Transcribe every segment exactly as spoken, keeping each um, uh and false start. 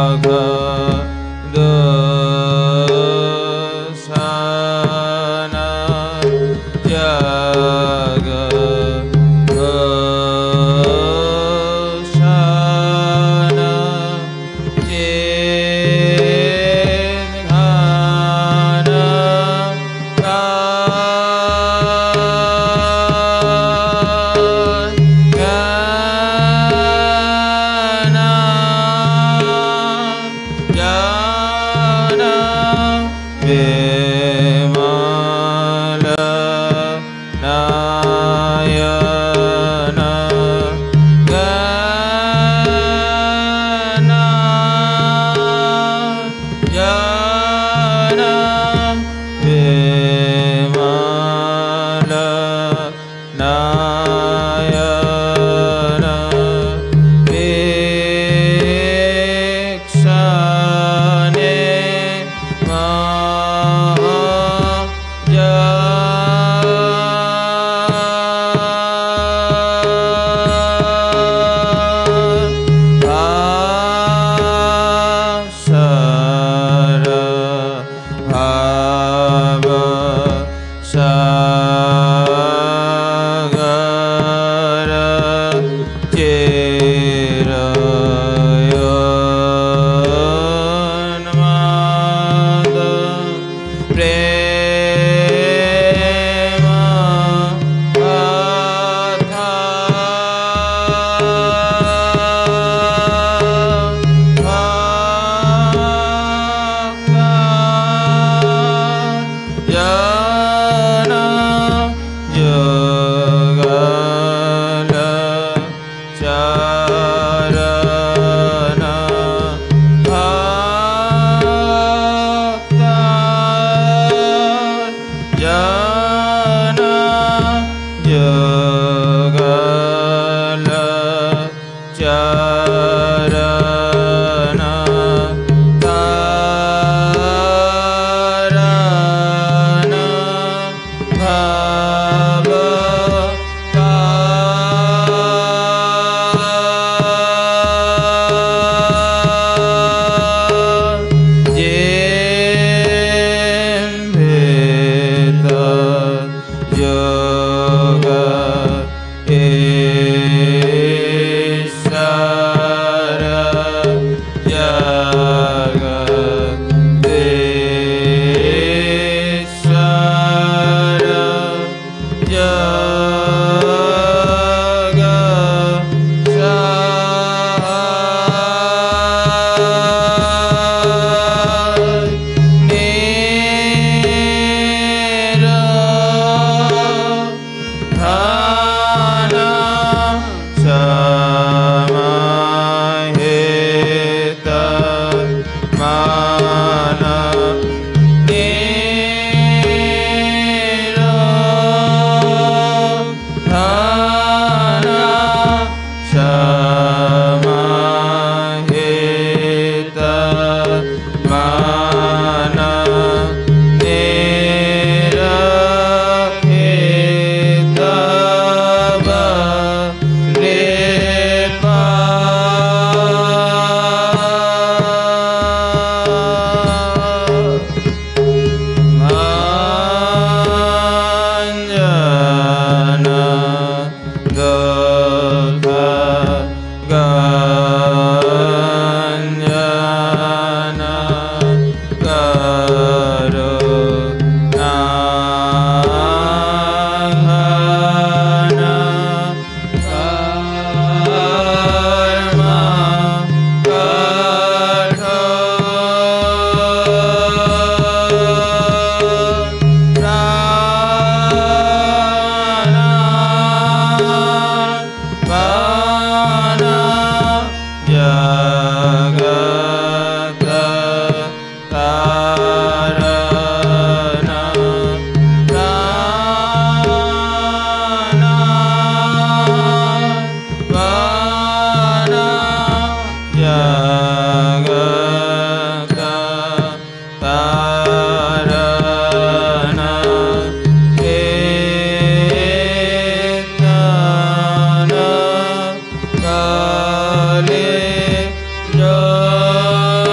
Jai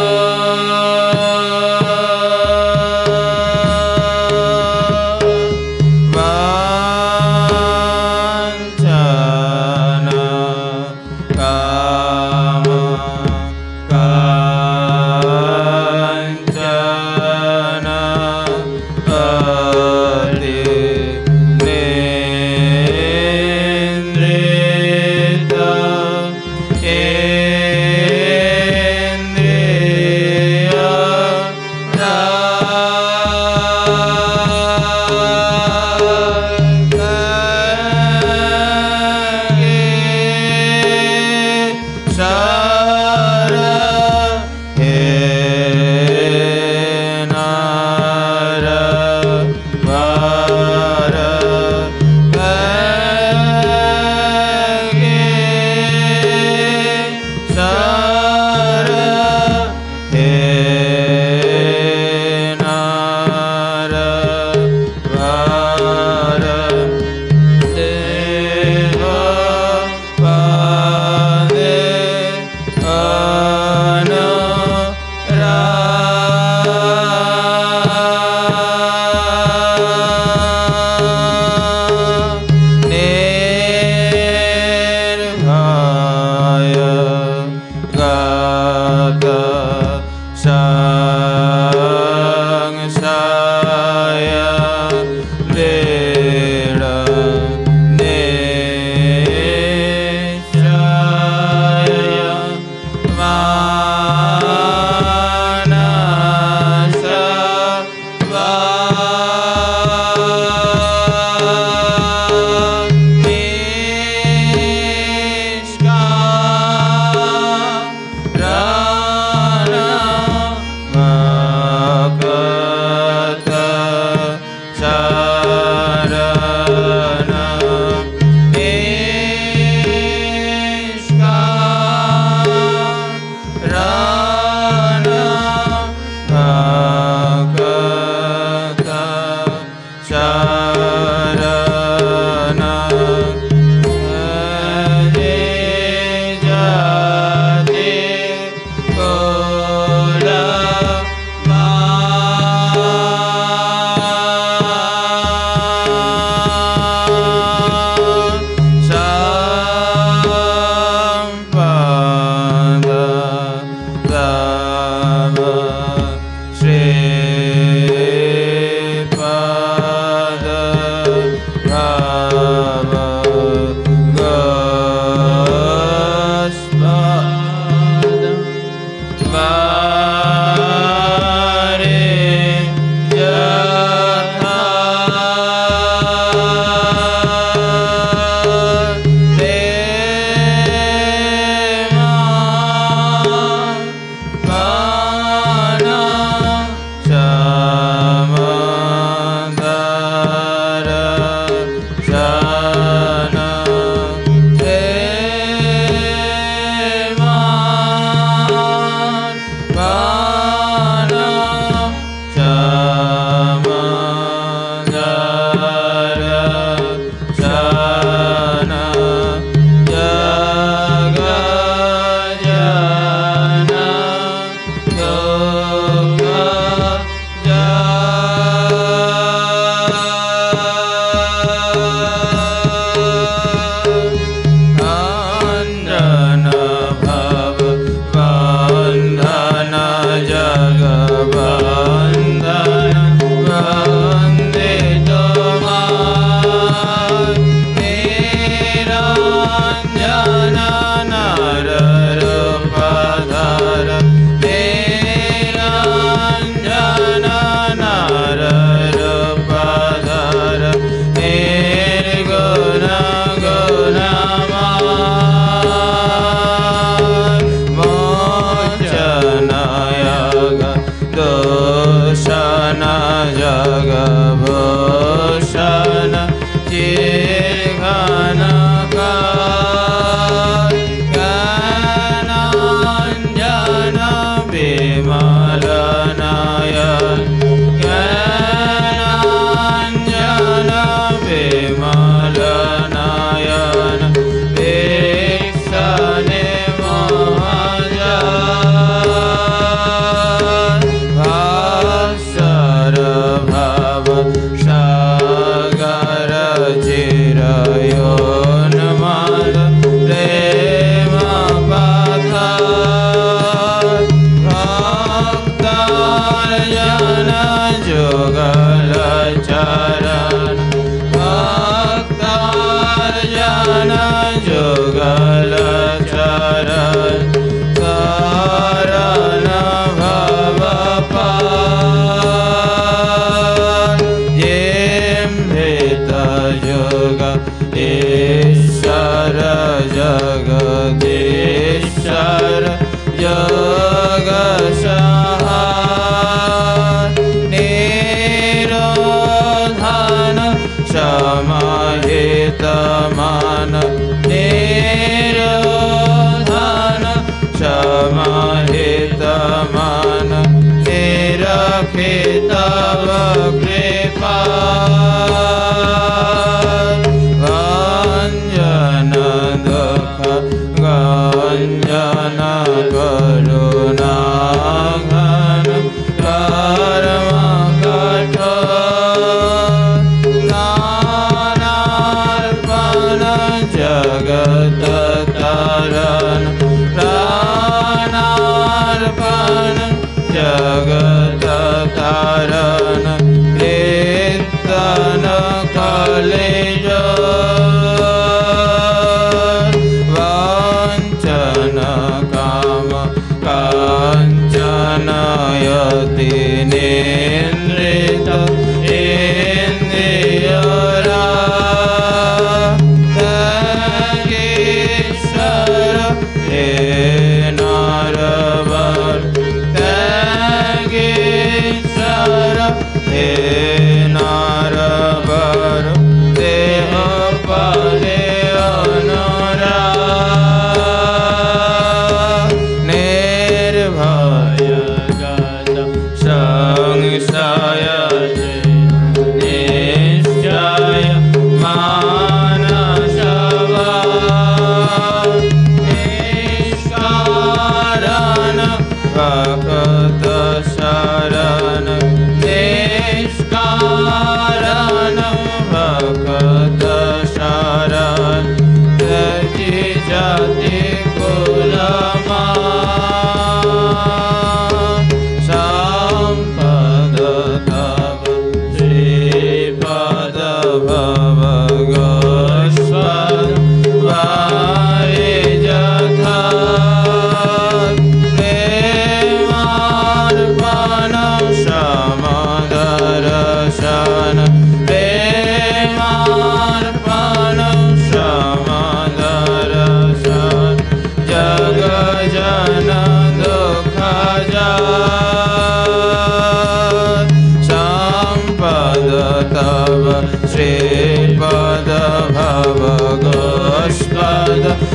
Hey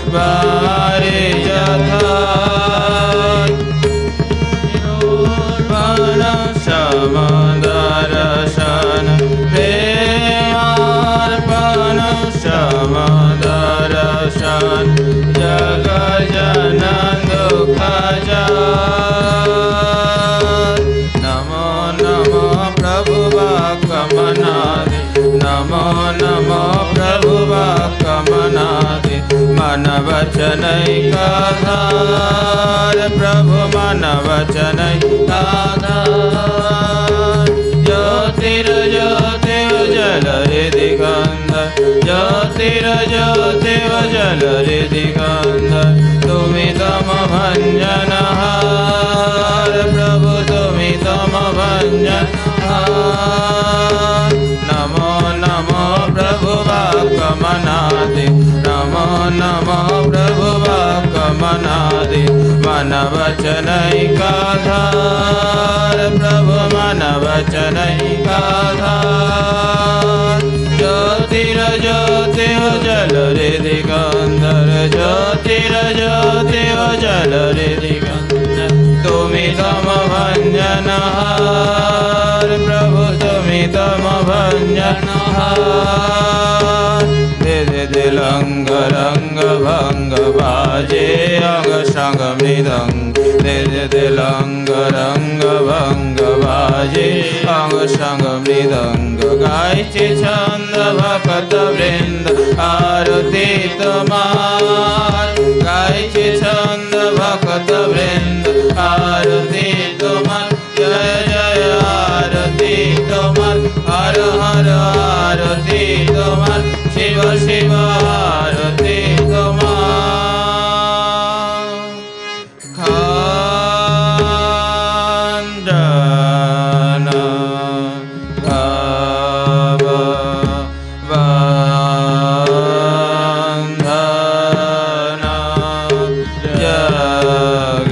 बारे यथा समदर्शन प्रेमार्पण समदर्शन जग जन दुख नमो नमो प्रभु वाक्मनादि नमो नमो प्रभु वाक्मनादि मन वचनैकाधार प्रभु मन वचनैकाधार ज्योतिर्ज्योतिर् जलरि दिगंध ज्योतिर्ज्योतिर् जलरि दिगंध तुमिदम भंजनहार प्रभु तुमिदम भंजनहार नमो नमो प्रभु वाक्मनादि नमो नमो प्रभु वाक्मनादि मन वचनैकाधार प्रभु मन वचनैकाधार ज्योतिर्ज्योतिर् जलरि दिगंधर ज्योतिर्ज्योतिर् जलरि दिगंधर तुमिदम भंजनहार प्रभु तुमिदम भंजनहार दे दे दे लंग रंग भंग बाजे अंग संग मृदंग दे दे दे लंग रंग भंग बाजे अंग संग मृदंग गायचे छंद भक्त वृंद आरती तुम्हार गायचे छंद भक्त वृंद आरती तुम्हार जय जय आरती तुम्हार हर हर आरती तुम्हार शिव शिव आरती तुम्हार खंडन भव बंधन जग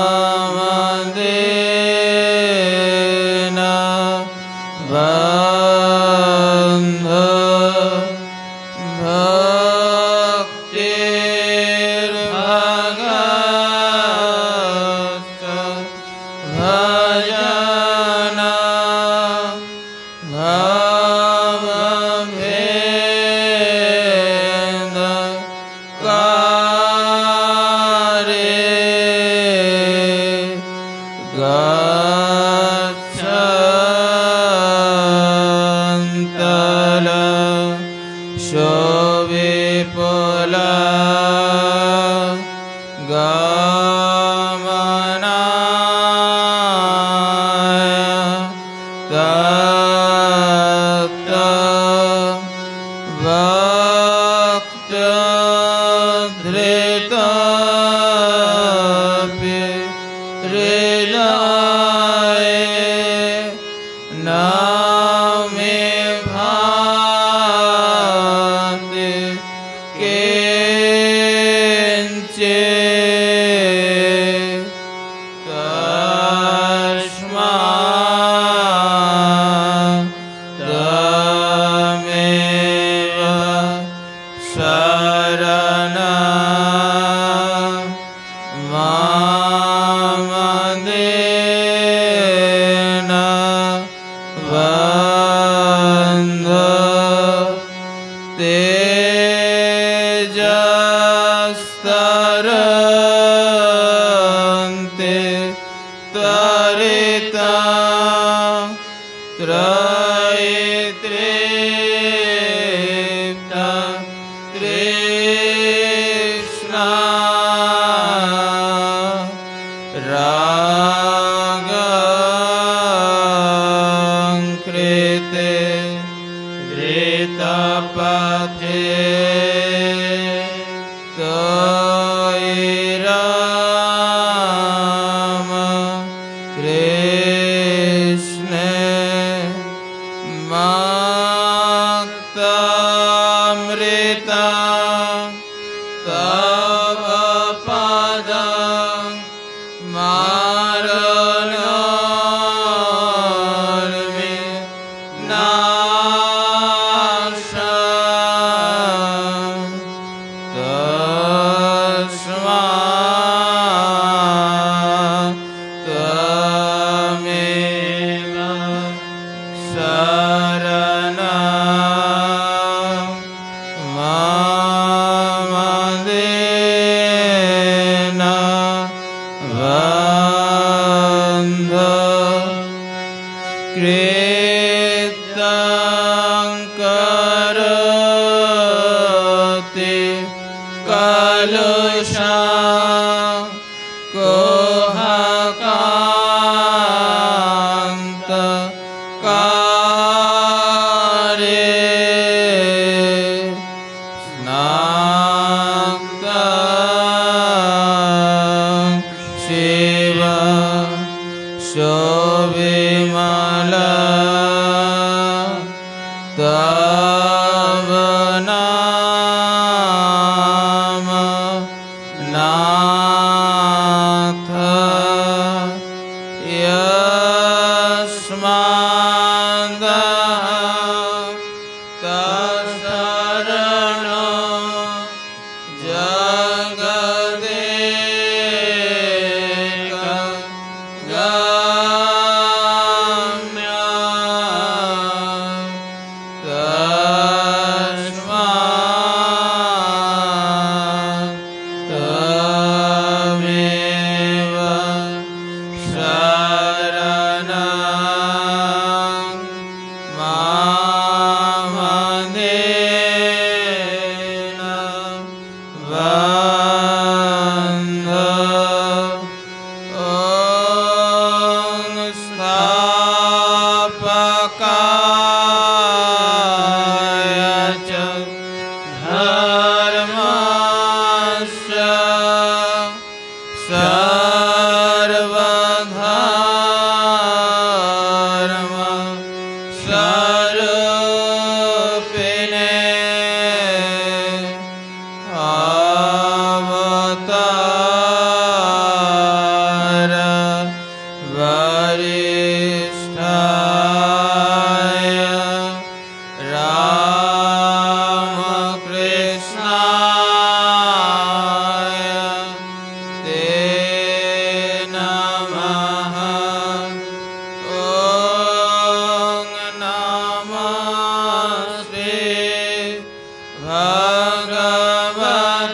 Bye. વિપુલા Bhagavate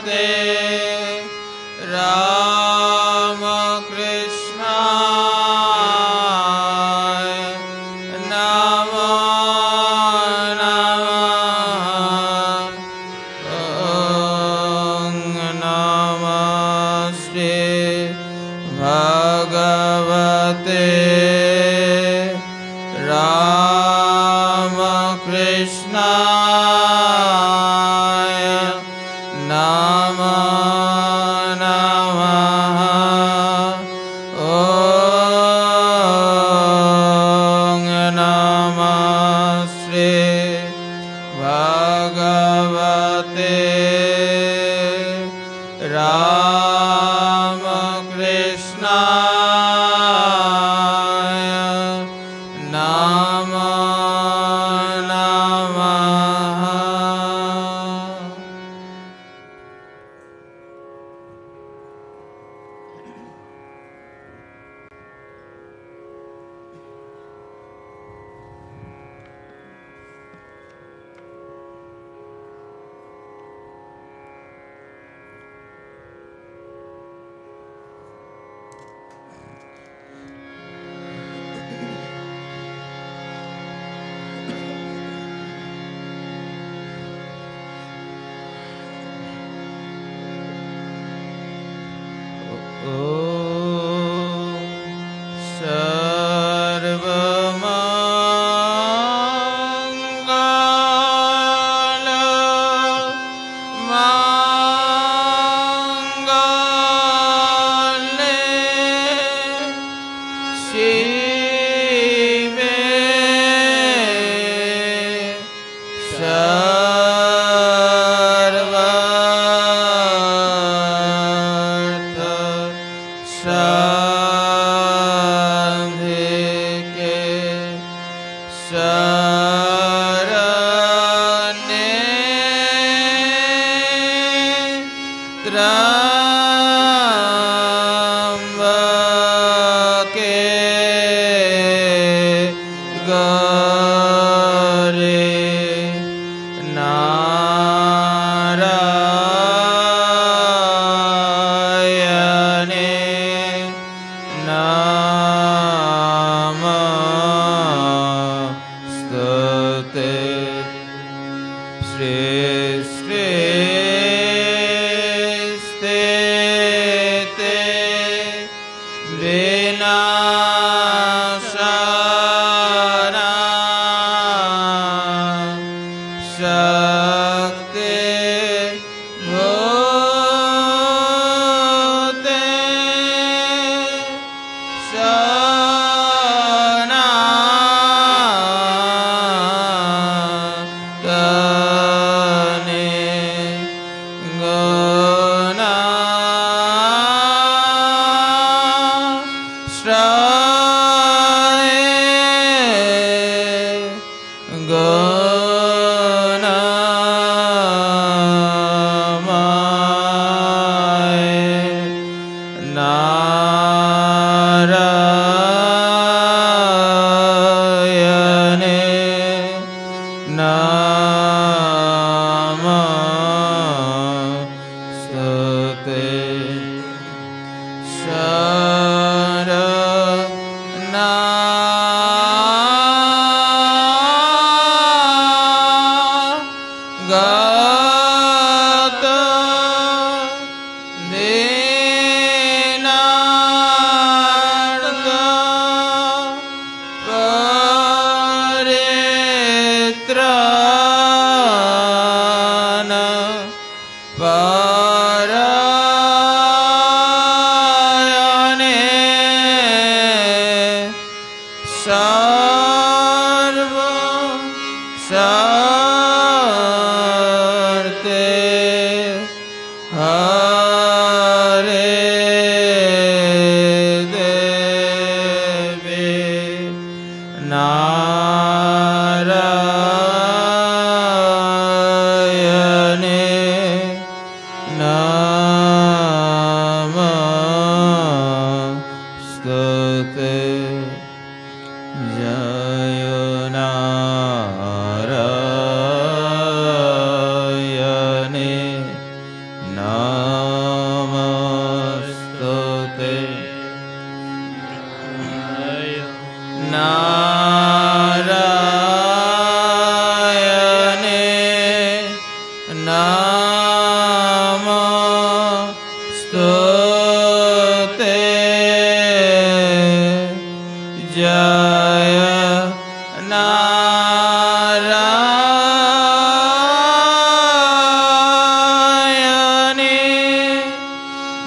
Namo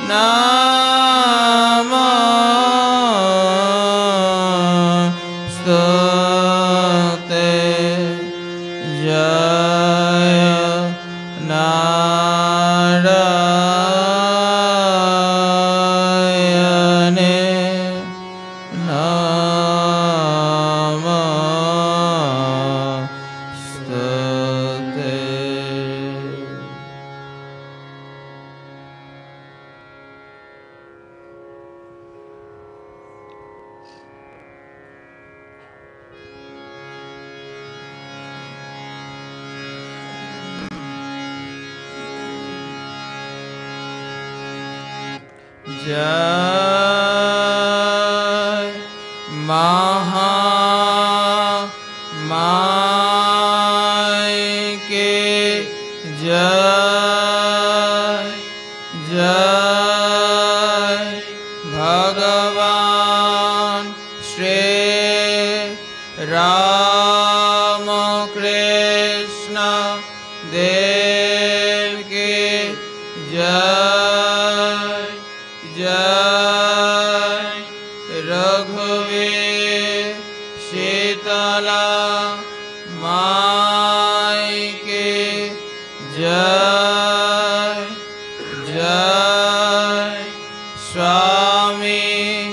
Namaste Jaya Narayane Namaste. Jai Maha Mai ke Jai Jai Bhagavan Shri Ramakrishna Dev ke Jai Jai Raghuveer Shitala Mai ke Jai Jai Swami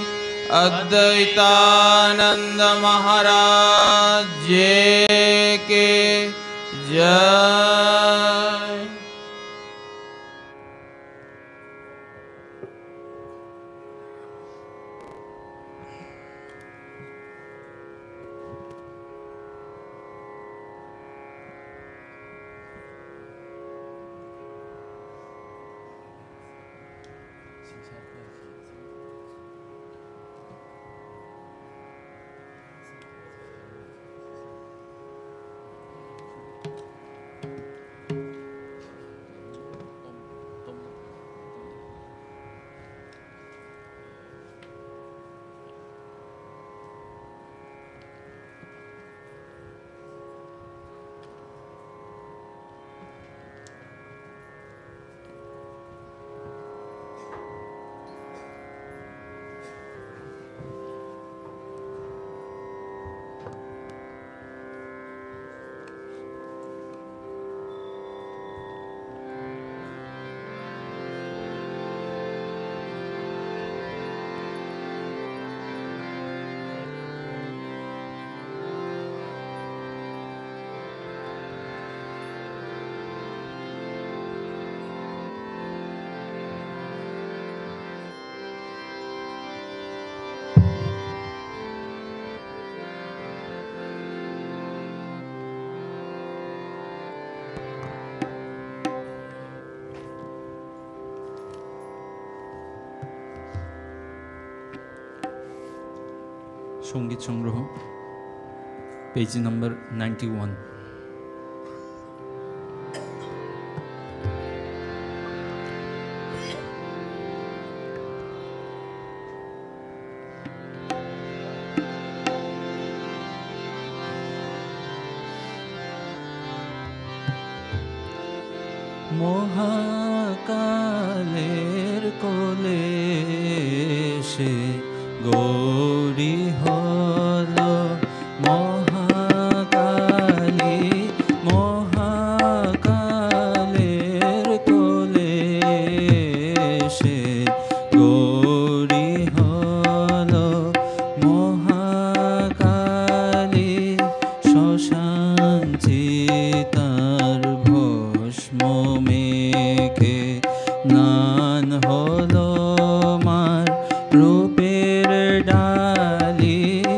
Avadhutanandaji Maharaj ke Jai. সঙ্গীত সংগ্রহ page number ninety one. মহাকালের কোলে সে গৌরী হল মহাকালী, মহাকালের কোলে সে গৌরী হল মহাকালী, শ্মশান চিতার ভস্ম মেখে নান হলো মার রূপের ডালি,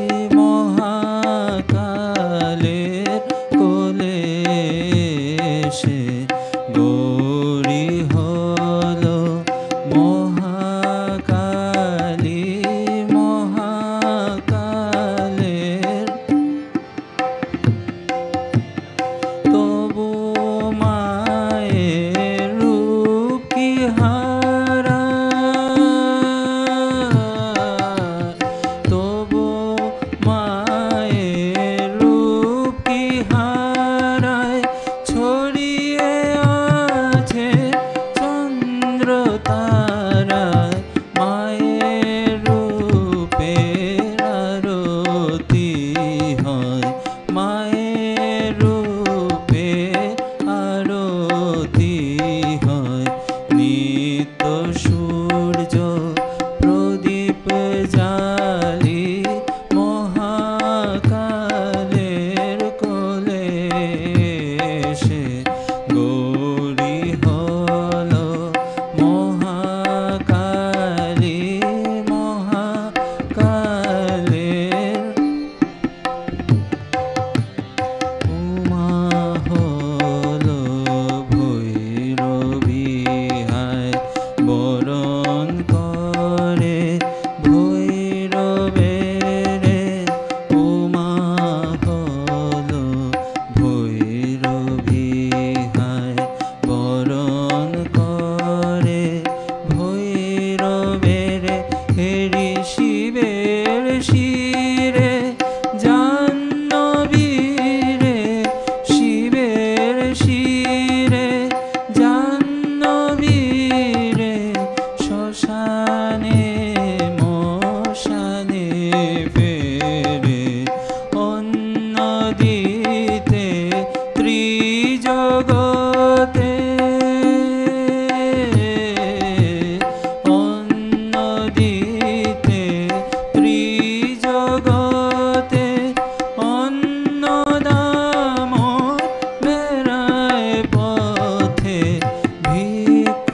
মহাকালের কোলে সে গৌরী হলো মহাকালী, মহাকালের তবু মায়ের রূপ কি হা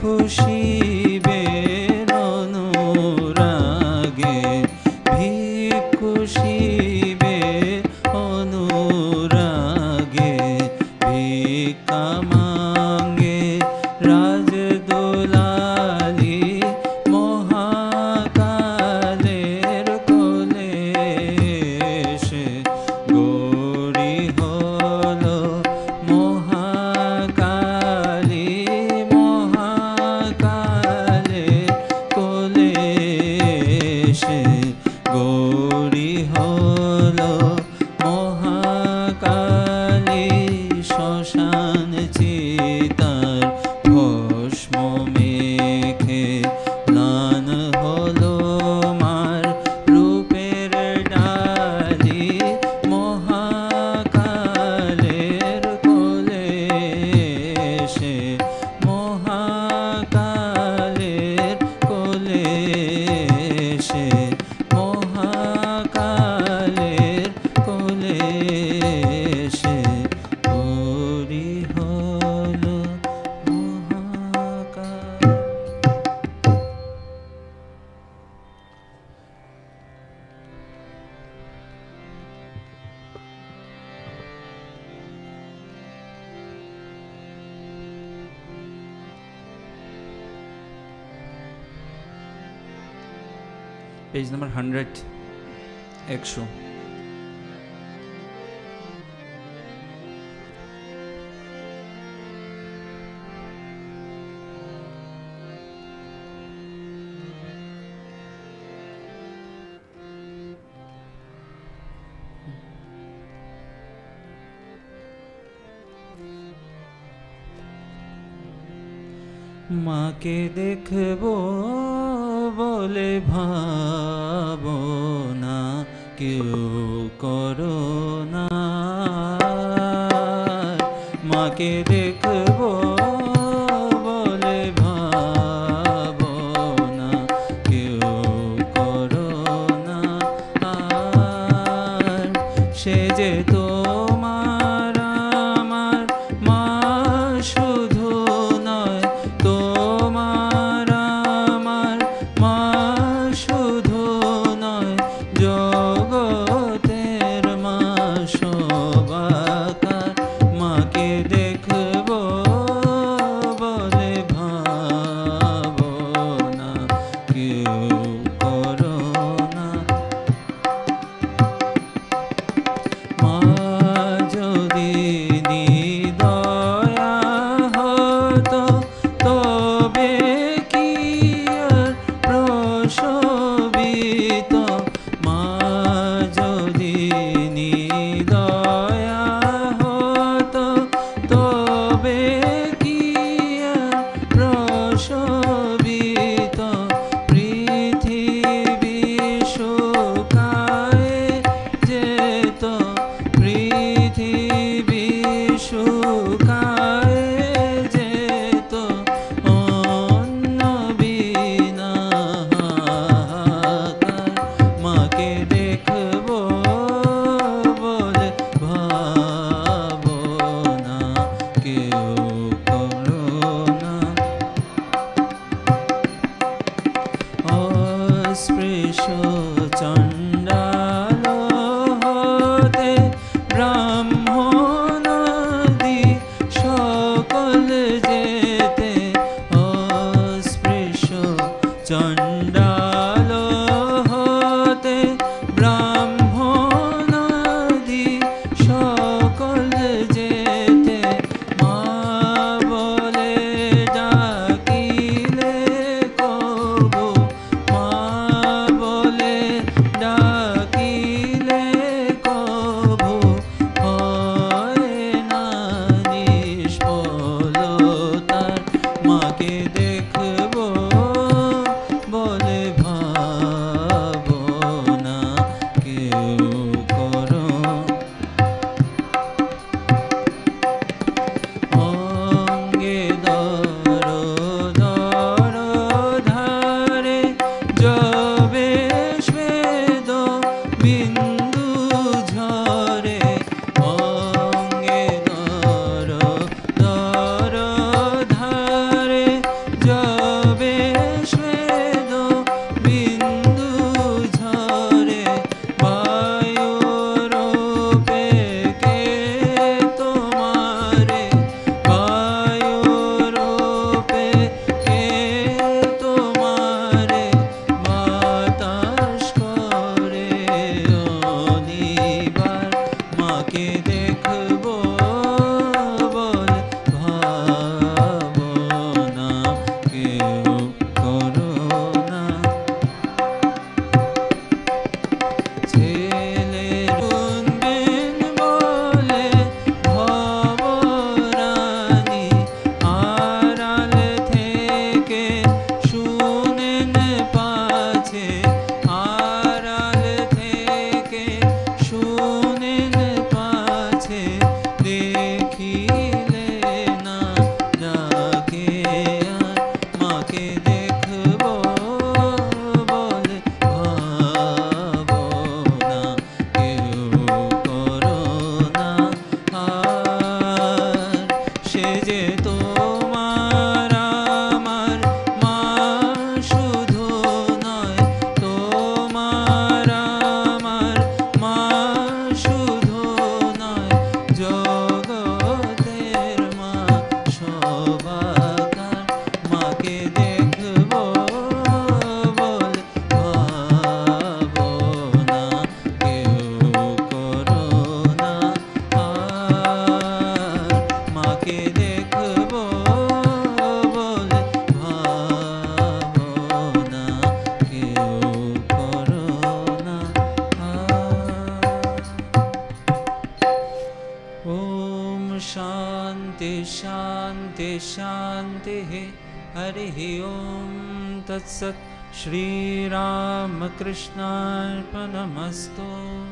শিবে অনুরাগে ভিক্ষু শিবে অনুরাগে ভিক্ষা মাঙ্গে রাজদুলালি মহাকালের কোলে এসে গৌরী হলো মহাকালী মহাকালের কোলে এসে গৌরী হলো মহাকালী শ্মশান চিতার ভস্ম মেখে ম্লান হলো মার রূপের ডালি মহাকালের কোলে এসে মহাকালের কোলে এসে মহাকালের কোলে এসে গৌরী হলো মহাকাল। পেজ নাম্বার হান্ড্রেড একশো। মাকে দেখবো বলে ভাবনা কেউ করো না, মাকে দেখবো বলে ভাবনা কেউ করো না। আর সে যে তোমার আমার মা শুধু নয়, তোমার আমার মা শুধু নয়, জগতের মা সবাকার। মাকে দেখবো বলে ভাবনা কেউ করো না। মা যদি নিদয়া হতো তবে কি আর প্রসবিত। মা যদি নিদয়া হতো তবে কি আর প্রসবিত। পৃথিবী শুকায় যেত, পৃথিবী শুকায় যেত অন্ন বিনা হাহাকার। মাকে দেখবো বলে ভাবনা কেউ করো না। हरिः ओम तत्सत्। श्री रामकृष्णार्पणमस्तु।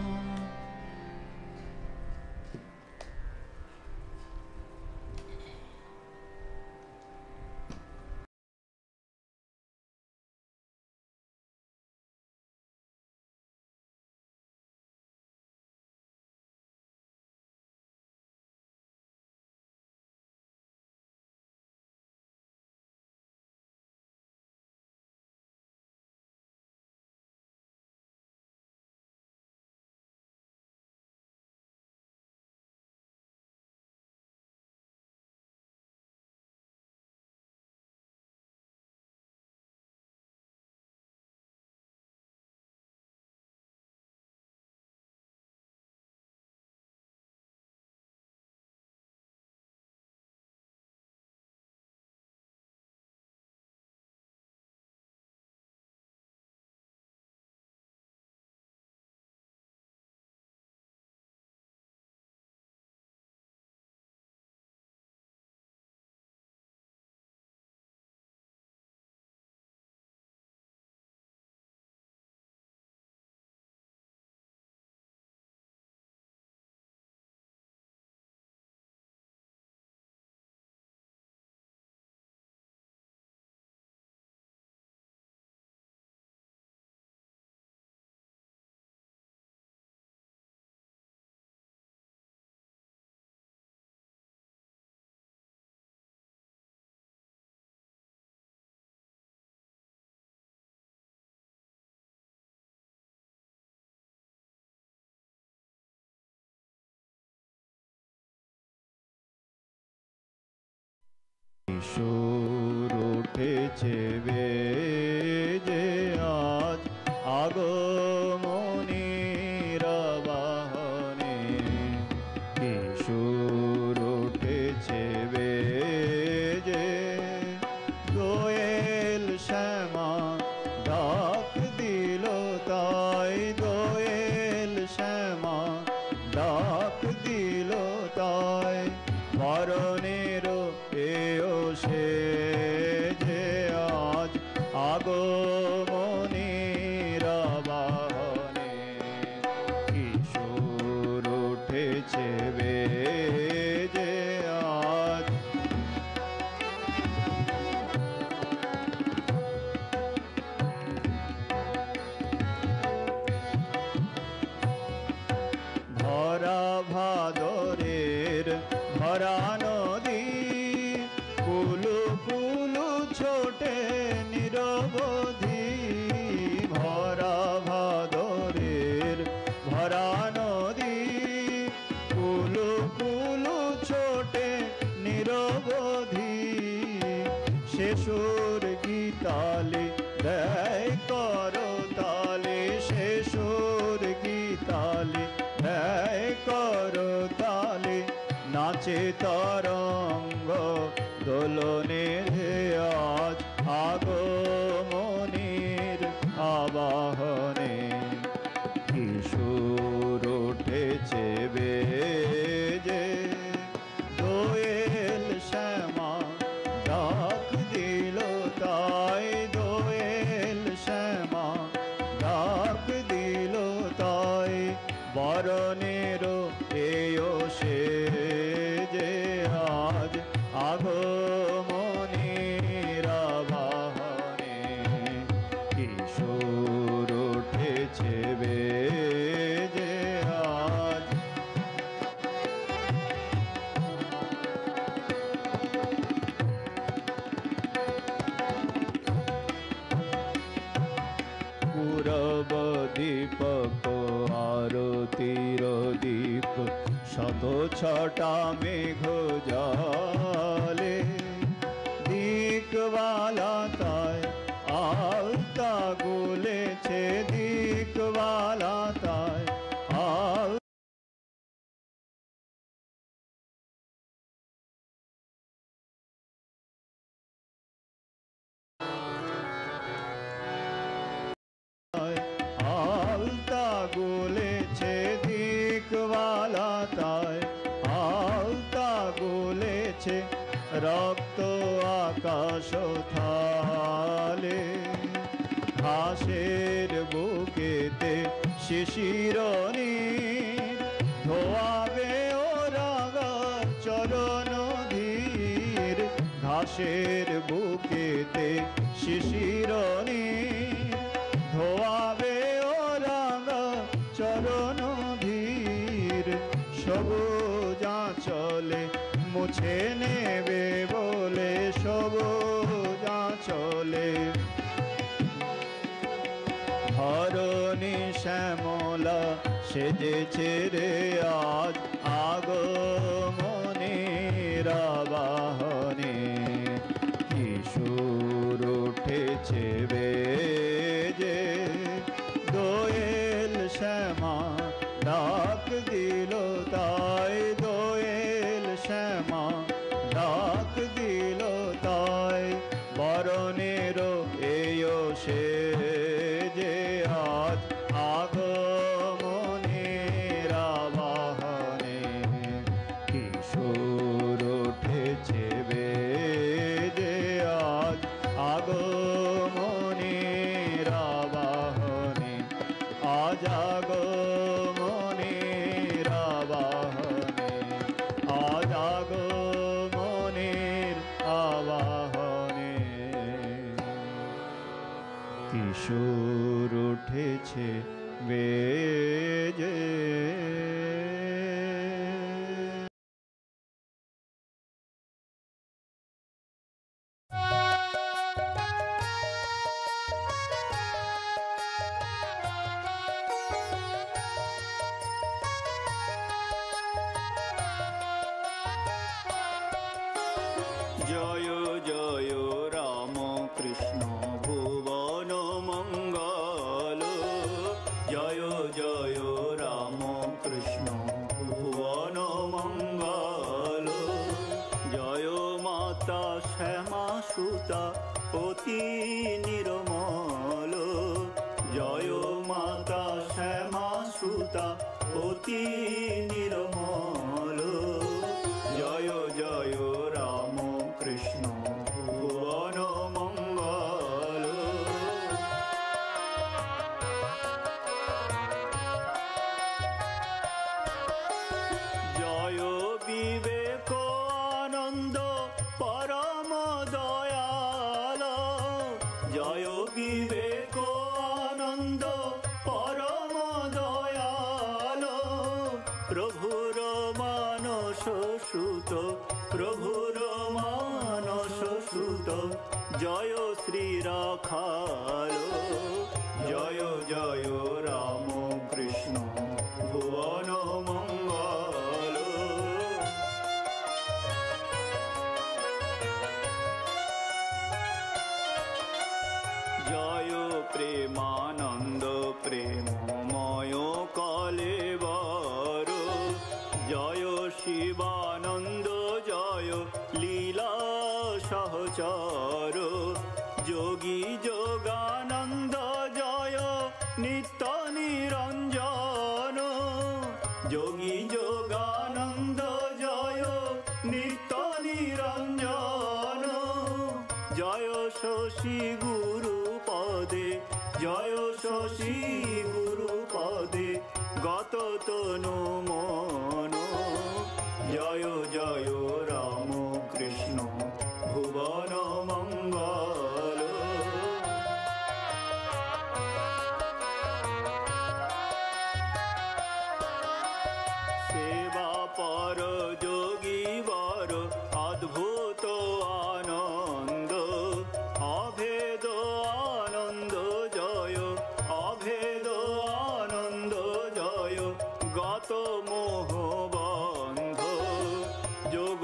কিশোর উঠেছে বেজে আজ আগমনীর বাহনে। কিশোর উঠেছে বেজে দোয়েল শ্যামা ডাক দিল তাই, দোয়েল শ্যামা ডাক দিল তাই। বরণের এও সে যে আজ আগমনীর বাহনে। কিশোর উঠেছে বেজে আজ। ভরা ভাদরের ভরা নদী কুলু কুলু ছোটে নিরবধি। ভরা ভাদরের ভরা নদী কুলু কুলু ছোটে নিরবধি। শেষুর গীতালে দেয় করতালে, শেষুর গীতালে দেয় করতালে। নাচে তরঙ্গ দোলনে আজ আগমনীর আবাহনে। কিশোর উঠেছে বেজে দোয়েল শ্যামা ডাক দিল তাই, দোয়েল শ্যামা ডাক দিল তাই। বরণের এও সে যে আজ আগমনীর বাহনে। কিশোর উঠেছে বেজে আজ। পূরব দীপক আরতির দীপ শত ছটা মেঘ জলে। দিকওয়ালা তাই আলতা গুলেছে, দিকওয়ালা তাই আল আলতা গুলেছে, দিকওয়ালা তাই আলতা গুলেছে। রক্ত আকাশ ঘাসের বুকেতে শিশিরনীর ধোয়াবে ওরা চরণ ধীর ঘাসের বুকেতে শিশিরনীর ধোয়াবে ওরা চরণ ধীর সবুজ আঁচলে মুছে নেবে বলে সবুজ আঁচলে ধরণী শ্যামলা সেজেছে রে আজ আগমনের আবাহনে কিশোর উঠেছে বেজে দোয়েল শ্যামা ডাক দিল তাই দোয়েল শ্যামা ডাক দিল তাই বরণের এয়ো সে যে আজ আগমনের আবাহনে কিশোর উঠেছে বেজে আজ আগমনের আবাহনে আজ আগমনের আবাহনে আজ আগমনের আবাহনে কিশোর উঠেছে বেজে জয় জয় রামকৃষ্ণ ভুবন মঙ্গল জয় জয় রামকৃষ্ণ ভুবন মঙ্গল জয় মাতা শ্যামা সুতা অতি নির্মল জয় মাতা শ্যামা সুতা অতি নির্মল জয় জয় রাম কৃষ্ণ ভুবন মঙ্গল জয় বিবেক আনন্দ পরম দয়াল জয় বিবেক আনন্দ পরম দয়াল প্রভুর মানস সুত প্রভুর মানস সুত জয় শ্রী রাখাল জয় জয় রাম কৃষ্ণ ভুবন মঙ্গল জয় প্রেমানন্দ প্রেমময় কলেবর জয় শিবানন্দ জয় লীলা সহচর যোগী যোগানন্দ জয় নিত্য নিরঞ্জন যোগী যোগানন্দ জয় নিত্য নিরঞ্জন জয় শশী গুরু পদে জয় শশী গুরু পদে গত তনু মন জয় জয় রাম কৃষ্ণ ভুবন মঙ্গল সেবা পর যোগী বর অদ্ভুত আনন্দ অভেদ আনন্দ জয় অভেদ আনন্দ জয় গত মোহ বন্ধ যোগ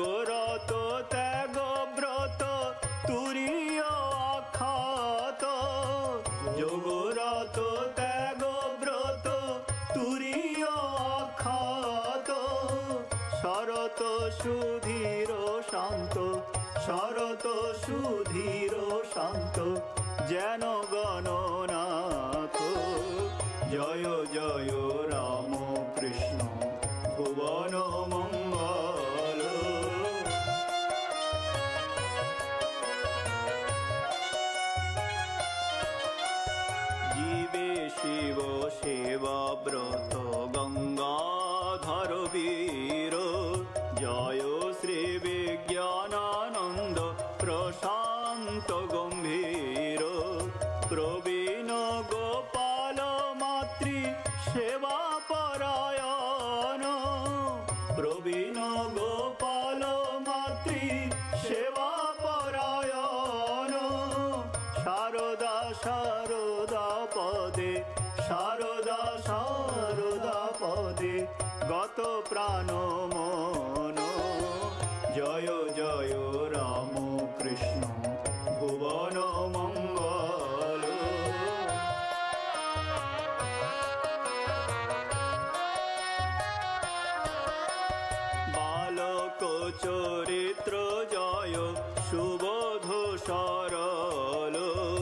শারদা শারদা পদে শারদা শারদা পদে গত প্রাণ মন জয় জয় রাম কৃষ্ণ ভুবন মঙ্গল বালক চরিত্র জয় সুবোধ সরল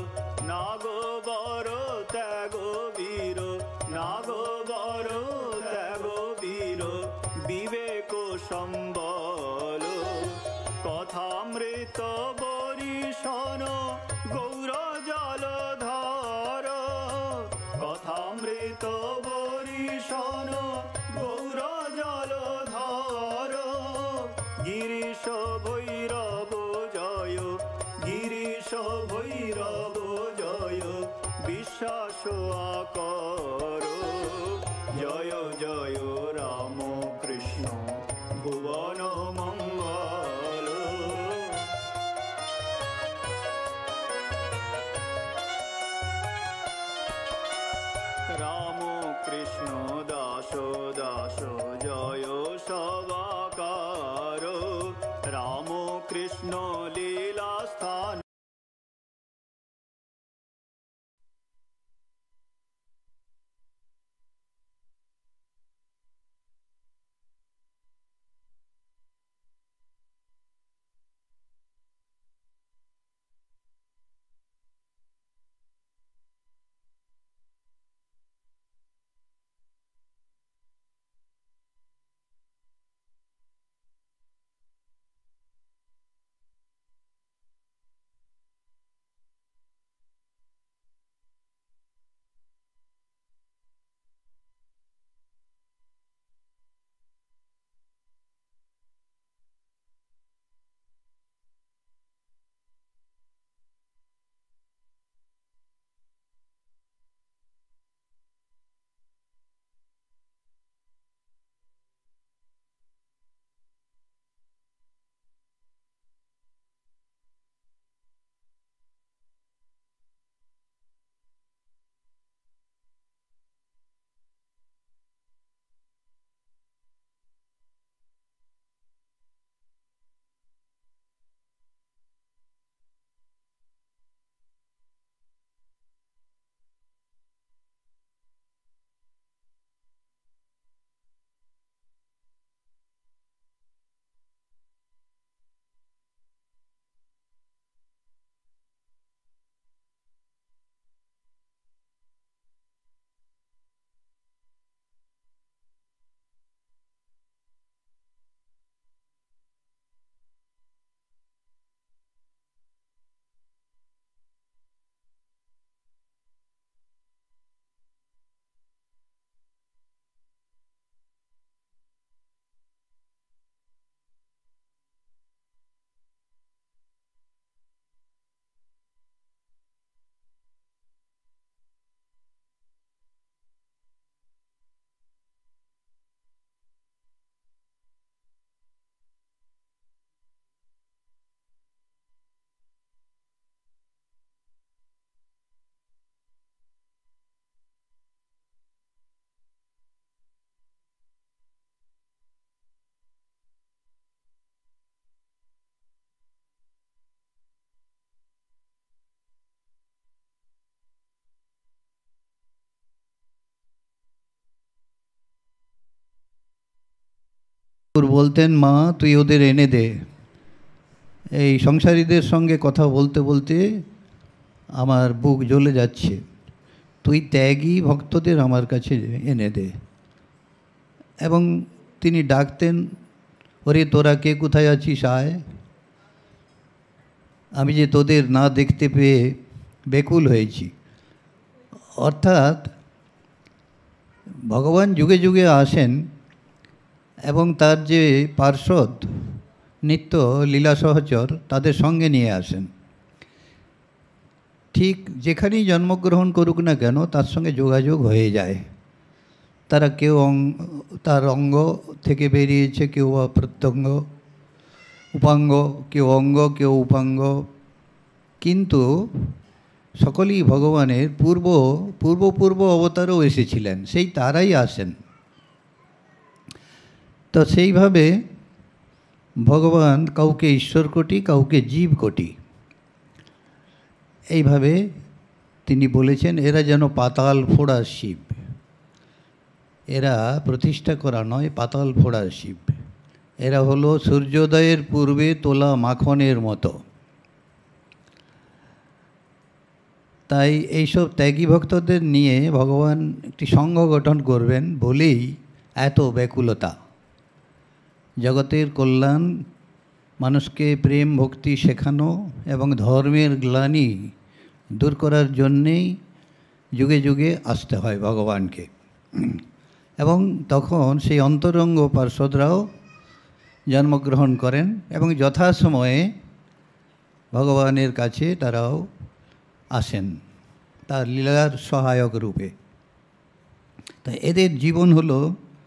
নাগবর ত্যাগ বীর নাগবর ত্যাগ বীর বিবেক সম্বল কথামৃত বরিশন গৌর জলধর কথামৃত বরিশন গৌর জলধর গিরিশ ভৈরব জয় গিরিশ ভৈরব জয় বিশ্বাস আকর জয় জয় রাম কৃষ্ণ ভুবন মঙ্গল রাম কৃষ্ণ দাস দাস জয় সবাকার রাম কৃষ্ণ লীলা স্থান বলতেন, মা তুই ওদের এনে দে। এই সংসারীদের সঙ্গে কথা বলতে বলতে আমার বুক জ্বলে যাচ্ছে, তুই ত্যাগী ভক্তদের আমার কাছে এনে দে। এবং তিনি ডাকতেন, ওরে তোরা কে কোথায় আছিস আয়, আমি যে তোদের না দেখতে পেয়ে বেকুল হয়েছি। অর্থাৎ ভগবান যুগে যুগে আসেন এবং তার যে পার্ষদ নিত্য লীলা সহচর তাদের সঙ্গে নিয়ে আসেন। ঠিক যেখানেই জন্মগ্রহণ করুক না কেন তার সঙ্গে যোগাযোগ হয়ে যায়। তারা কেউ তার অঙ্গ থেকে বেরিয়েছে, কেউ বা প্রত্যঙ্গ উপাঙ্গ, কেউ অঙ্গ কেউ উপাঙ্গ, কিন্তু সকলেই ভগবানের পূর্ব পূর্ব পূর্ব অবতারও এসেছিলেন, সেই তারাই আসেন। তো সেইভাবে ভগবান কাউকে ঈশ্বর কোটি, কাউকে জীব কোটি, এইভাবে তিনি বলেছেন এরা যেন পাতাল ফোড়া শিব, এরা প্রতিষ্ঠা করা নয়, পাতাল ফোড়া শিব। এরা হলো সূর্যোদয়ের পূর্বে তোলা মাখনের মতো। তাই এইসব ত্যাগী ভক্তদের নিয়ে ভগবান একটি সংঘ গঠন করবেন বলেই এত ব্যাকুলতা। জগতের কল্যাণ, মানুষকে প্রেম ভক্তি শেখানো এবং ধর্মের গ্লানি দূর করার জন্যেই যুগে যুগে আসতে হয় ভগবানকে। এবং তখন সেই অন্তরঙ্গ পার্ষদরাও জন্মগ্রহণ করেন এবং যথাসময়ে ভগবানের কাছে তারাও আসেন তার লীলার সহায়ক রূপে। তাই এদের জীবন হলো,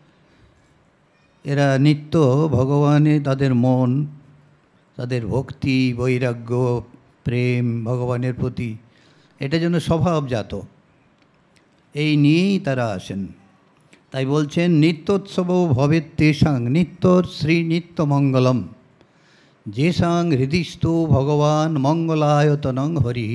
এরা নিত্য ভগবানে তাদের মন, তাদের ভক্তি, বৈরাগ্য, প্রেম ভগবানের প্রতি, এটা যেন স্বভাবজাত, এই নিয়েই তারা আসেন। তাই বলছেন নিত্যোৎসব ভবে তেষাং নিত্যর শ্রী নিত্য মঙ্গলম যেসাং হৃদিস্থ ভগবান মঙ্গলায়তনং হরি।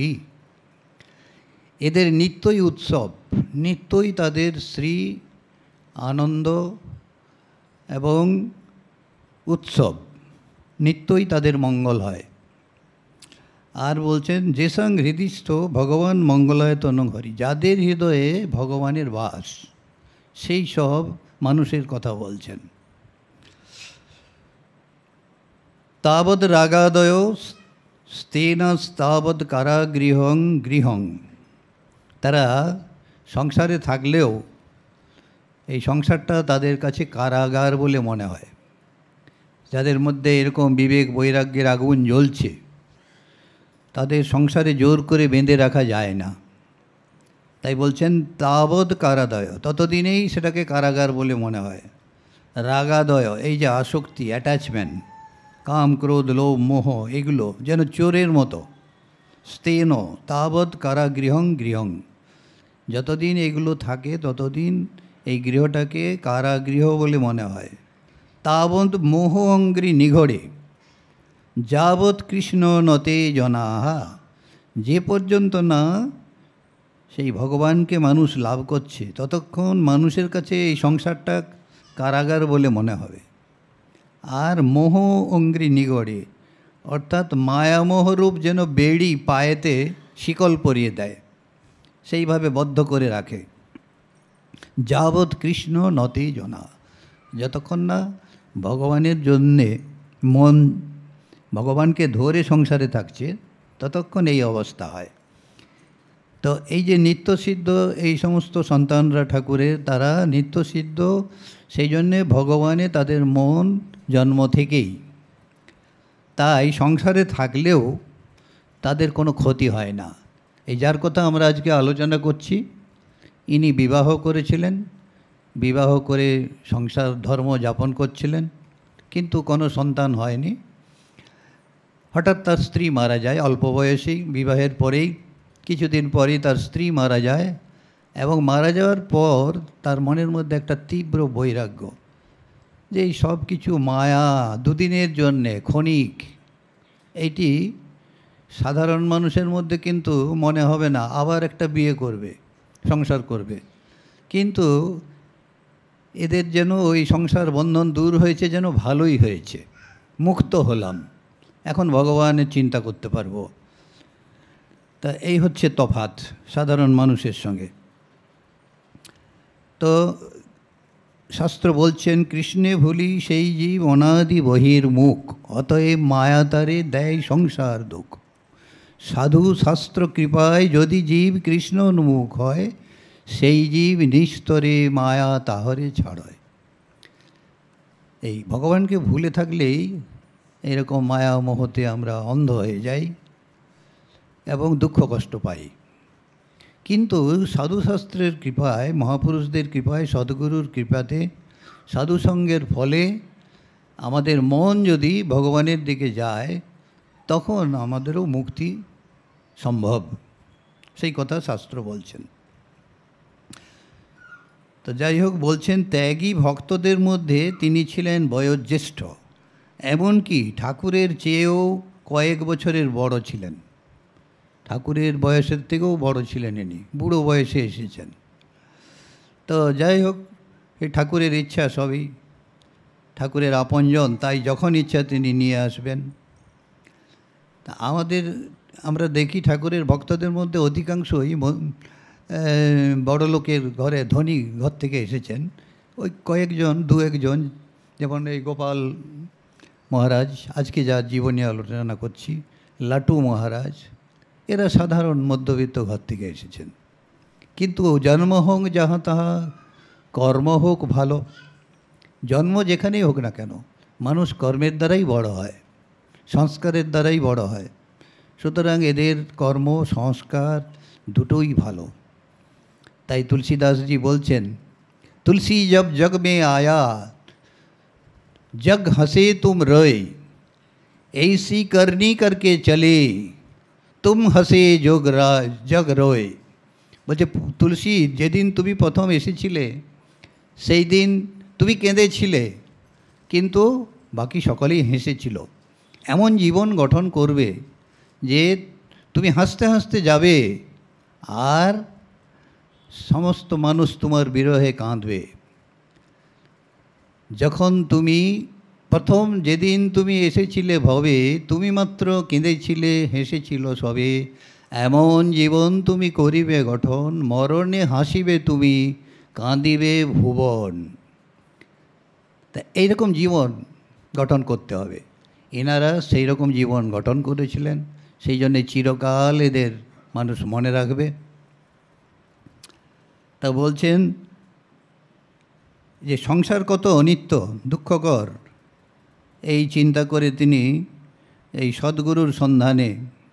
এদের নিত্যই উৎসব, নিত্যই তাদের শ্রী আনন্দ এবং উৎসব, নিত্যই তাদের মঙ্গল হয়। আর বলছেন যেসাং হৃদিস্থ ভগবান মঙ্গলায়তনং হরি, যাদের হৃদয়ে ভগবানের বাস, সেই সব মানুষের কথা বলছেন। তাবৎ রাগাদয় স্তেনস্তাবৎ কারাগৃহং গৃহং, তারা সংসারে থাকলেও এই সংসারটা তাদের কাছে কারাগার বলে মনে হয়। যাদের মধ্যে এরকম বিবেক বৈরাগ্যের আগুন জ্বলছে, তাদের সংসারে জোর করে বেঁধে রাখা যায় না। তাই বলছেন তাবৎ কারাদয়, ততদিনেই সেটাকে কারাগার বলে মনে হয়। রাগাদয়, এই যে আসক্তি, অ্যাটাচমেন্ট, কাম ক্রোধ লোভ মোহ, এগুলো যেন চোরের মতো। স্তেন তাবৎ কারাগৃহং গৃহং, যতদিন এগুলো থাকে ততদিন এই গৃহটাকে কারাগৃহ বলে মনে হয়। তাবৎ মোহ অঙ্গ্রি নিঘড়ে যাবৎ কৃষ্ণ নতে জনাহা, যে পর্যন্ত না সেই ভগবানকে মানুষ লাভ করছে ততক্ষণ মানুষের কাছে এই সংসারটা কারাগার বলে মনে হবে। আর মোহ অঙ্গ্রি নিগড়ে, অর্থাৎ মায়ামোহরূপ যেন বেড়ি পায়েতে শিকল পরিয়ে দেয়, সেইভাবে বদ্ধ করে রাখে। যাবৎ কৃষ্ণ নতে জনা, যতক্ষণ না ভগবানের জন্যে মন ভগবানকে ধরে সংসারে থাকছে ততক্ষণ এই অবস্থা হয়। তো এই যে নিত্যসিদ্ধ এই সমস্ত সন্তানরা ঠাকুরের, তারা নিত্যসিদ্ধ, সেই জন্যে ভগবানে তাদের মন জন্ম থেকেই। তাই সংসারে থাকলেও তাদের কোনো ক্ষতি হয় না। এই যার কথা আমরা আজকে আলোচনা করছি, ইনি বিবাহ করেছিলেন, বিবাহ করে সংসার ধর্ম যাপন করছিলেন, কিন্তু কোনো সন্তান হয়নি। হঠাৎ তার স্ত্রী মারা যায় অল্প বয়সেই, বিবাহের পরেই কিছুদিন পরেই তার স্ত্রী মারা যায়। এবং মারা যাওয়ার পর তার মনের মধ্যে একটা তীব্র বৈরাগ্য, যে এই সব কিছু মায়া, দুদিনের জন্যে, ক্ষণিক। এইটি সাধারণ মানুষের মধ্যে কিন্তু মনে হবে না, আবার একটা বিয়ে করবে, সংসার করবে। কিন্তু এদের যেন ওই সংসার বন্ধন দূর হয়েছে, যেন ভালোই হয়েছে, মুক্ত হলাম, এখন ভগবানের চিন্তা করতে পারবো। তা এই হচ্ছে তফাৎ সাধারণ মানুষের সঙ্গে। তো শাস্ত্র বলছেন কৃষ্ণে ভুলি সেই জীব অনাদি বহির মুখ, অতএব মায়া তারে দেয় সংসার দুঃখ। সাধু শাস্ত্র কৃপায় যদি জীব কৃষ্ণ উন্মুখ হয়, সেই জীব নিস্তরে মায়া তাহরে ছাড়য়। এই ভগবানকে ভুলে থাকলেই এরকম মায়া মোহতে আমরা অন্ধ হয়ে যাই এবং দুঃখ কষ্ট পাই। কিন্তু সাধুশাস্ত্রের কৃপায়, মহাপুরুষদের কৃপায়, সদ্গুরুর কৃপাতে, সাধুসঙ্গের ফলে আমাদের মন যদি ভগবানের দিকে যায়, তখন আমাদেরও মুক্তি সম্ভব, সেই কথা শাস্ত্র বলছেন। তো যাই হোক, বলছেন ত্যাগী ভক্তদের মধ্যে তিনি ছিলেন বয়োজ্যেষ্ঠ, এমনকি ঠাকুরের চেয়েও কয়েক বছরের বড় ছিলেন। ঠাকুরের বয়সের থেকেও বড় ছিলেন ইনি, বুড়ো বয়সে এসেছেন। তো যাই হোক, এই ঠাকুরের ইচ্ছা, সবই ঠাকুরের আপনজন, তাই যখন ইচ্ছা তিনি নিয়ে আসবেন। তা আমাদের আমরা দেখি ঠাকুরের ভক্তদের মধ্যে অধিকাংশই বড় লোকের ঘরে, ধনী ঘর থেকে এসেছেন। ওই কয়েকজন, দু একজন, যেমন এই গোপাল মহারাজ, আজকে যার জীবনী আলোচনা করছি, লাটু মহারাজ, এরা সাধারণ মধ্যবিত্ত ঘর থেকে এসেছেন। কিন্তু জন্ম হোক যাহা তাহা, কর্ম হোক ভালো। জন্ম যেখানেই হোক না কেন, মানুষ কর্মের দ্বারাই বড় হয়, সংস্কারের দ্বারাই বড় হয়। সুতরাং এদের কর্ম সংস্কার দুটোই ভালো। তাই তুলসীদাসজি বলছেন, তুলসী জব জগ মে আয়া, जग हंसे तुम रोए, ऐसी करनी करके चले, तुम हंसे जोग जग रोए। বলছে তুলসী, যেদিন তুমি প্রথম এসেছিলে সেই দিন তুমি কেঁদেছিলে, কিন্তু বাকি সকলেই হেসেছিল। এমন জীবন গঠন করবে যে তুমি হাসতে হাসতে যাবে, আর সমস্ত মানুষ তোমার বিরহে কাঁদবে। যখন তুমি প্রথম, যেদিন তুমি এসেছিলে ভবে, তুমি মাত্র কেঁদেছিলে, হেসেছিল সবে। এমন জীবন তুমি করিবে গঠন, মরণে হাসিবে তুমি, কাঁদিবে ভুবন। তা এইরকম জীবন গঠন করতে হবে। এনারা সেই রকম জীবন গঠন করেছিলেন, সেই জন্যে চিরকাল এদের মানুষ মনে রাখবে। তা বলছেন যে সংসার কত অনিত্য, দুঃখকর, এই চিন্তা করে তিনি এই সদ্গুরুর সন্ধানে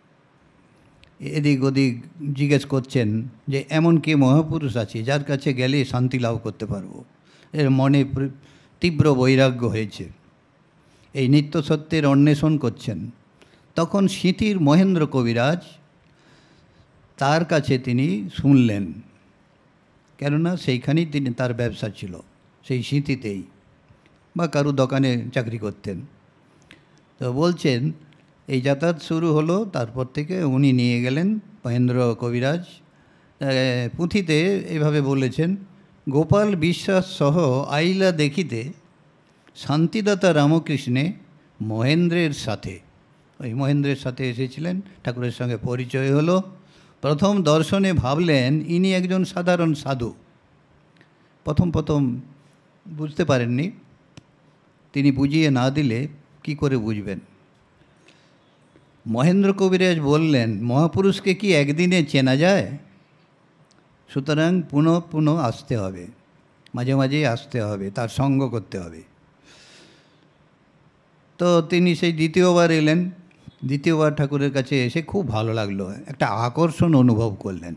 এদিক ওদিক জিজ্ঞেস করছেন যে এমন কে মহাপুরুষ আছে যার কাছে গেলে শান্তি লাভ করতে পারবো। এর মনে তীব্র বৈরাগ্য হয়েছে, এই নিত্য সত্যের অন্বেষণ করছেন। তখন স্মৃতির মহেন্দ্র কবিরাজ, তার কাছে তিনি শুনলেন, কেননা সেইখানেই তিনি, তার ব্যবসা ছিল সেই স্মৃতিতেই, বা কারু দোকানে চাকরি করতেন। তো বলছেন এই যাতায়াত শুরু হলো, তারপর থেকে উনি নিয়ে গেলেন মহেন্দ্র কবিরাজ। পুঁথিতে এইভাবে বলেছেন, গোপাল বিশ্বাস সহ আইলা দেখিতে শান্তিদাতা রামকৃষ্ণে মহেন্দ্রের সাথে, ওই মহেন্দ্রের সাথে এসেছিলেন, ঠাকুরের সঙ্গে পরিচয় হলো। প্রথম দর্শনে ভাবলেন ইনি একজন সাধারণ সাধু। প্রথম প্রথম বুঝতে পারেননি, তিনি বুঝিয়ে না দিলে কি করে বুঝবেন। মহেন্দ্র কবিরাজ বললেন, মহাপুরুষকে কি একদিনে চেনা যায়? সুতরাং পুনঃ পুনঃ আসতে হবে, মাঝে মাঝেই আসতে হবে, তার সঙ্গ করতে হবে। তো তিনি সেই দ্বিতীয়বার এলেন। দ্বিতীয়বার ঠাকুরের কাছে এসে খুব ভালো লাগলো, একটা আকর্ষণ অনুভব করলেন।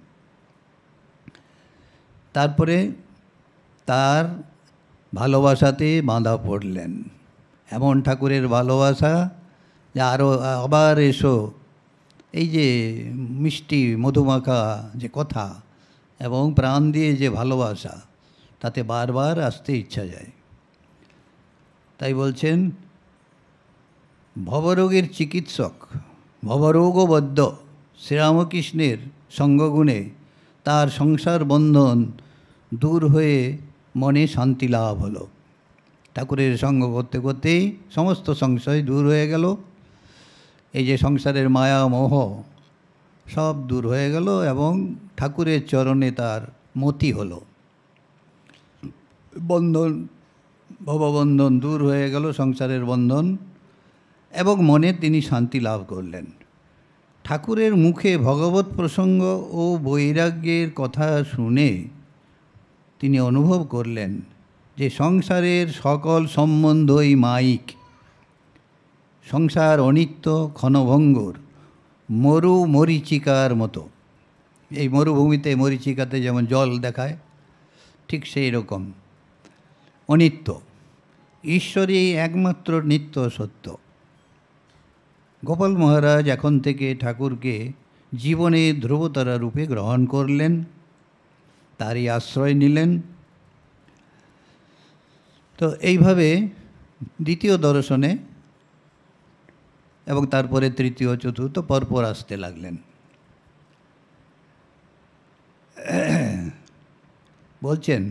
তারপরে তার ভালোবাসাতে বাঁধা পড়লেন। এমন ঠাকুরের ভালোবাসা যে আরও আবার এসো, এই যে মিষ্টি মধুমাখা যে কথা এবং প্রাণ দিয়ে যে ভালোবাসা, তাতে বারবার আসতে ইচ্ছা যায়। তাই বলছেন, ভবরোগের চিকিৎসক, ভবরোগবদ্ধ শ্রীরামকৃষ্ণের সঙ্গগুণে তার সংসার বন্ধন দূর হয়ে মনে শান্তি লাভ হলো। ঠাকুরের সঙ্গ করতে করতেই সমস্ত সংশয় দূর হয়ে গেল। এই যে সংসারের মায়া মোহ সব দূর হয়ে গেল এবং ঠাকুরের চরণে তার মতি হলো। বন্ধন, ভববন্ধন দূর হয়ে গেল, সংসারের বন্ধন, এবং মনে তিনি শান্তি লাভ করলেন। ঠাকুরের মুখে ভগবত প্রসঙ্গ ও বৈরাগ্যের কথা শুনে তিনি অনুভব করলেন যে সংসারের সকল সম্বন্ধই মায়িক। সংসার অনিত্য, ক্ষণভঙ্গুর, মরু মরীচিকার মতো। এই মরুভূমিতে মরীচিকাতে যেমন জল দেখায়, ঠিক সেই রকম অনিত্য। ঈশ্বরই একমাত্র নিত্য সত্য। গোপাল মহারাজ এখন থেকে ঠাকুরকে জীবনে ধ্রুবতারা রূপে গ্রহণ করলেন, তারই আশ্রয় নিলেন। তো এইভাবে দ্বিতীয় দর্শনে এবং তারপরে তৃতীয় চতুর্থ পরপর আসতে লাগলেন। বলছেন,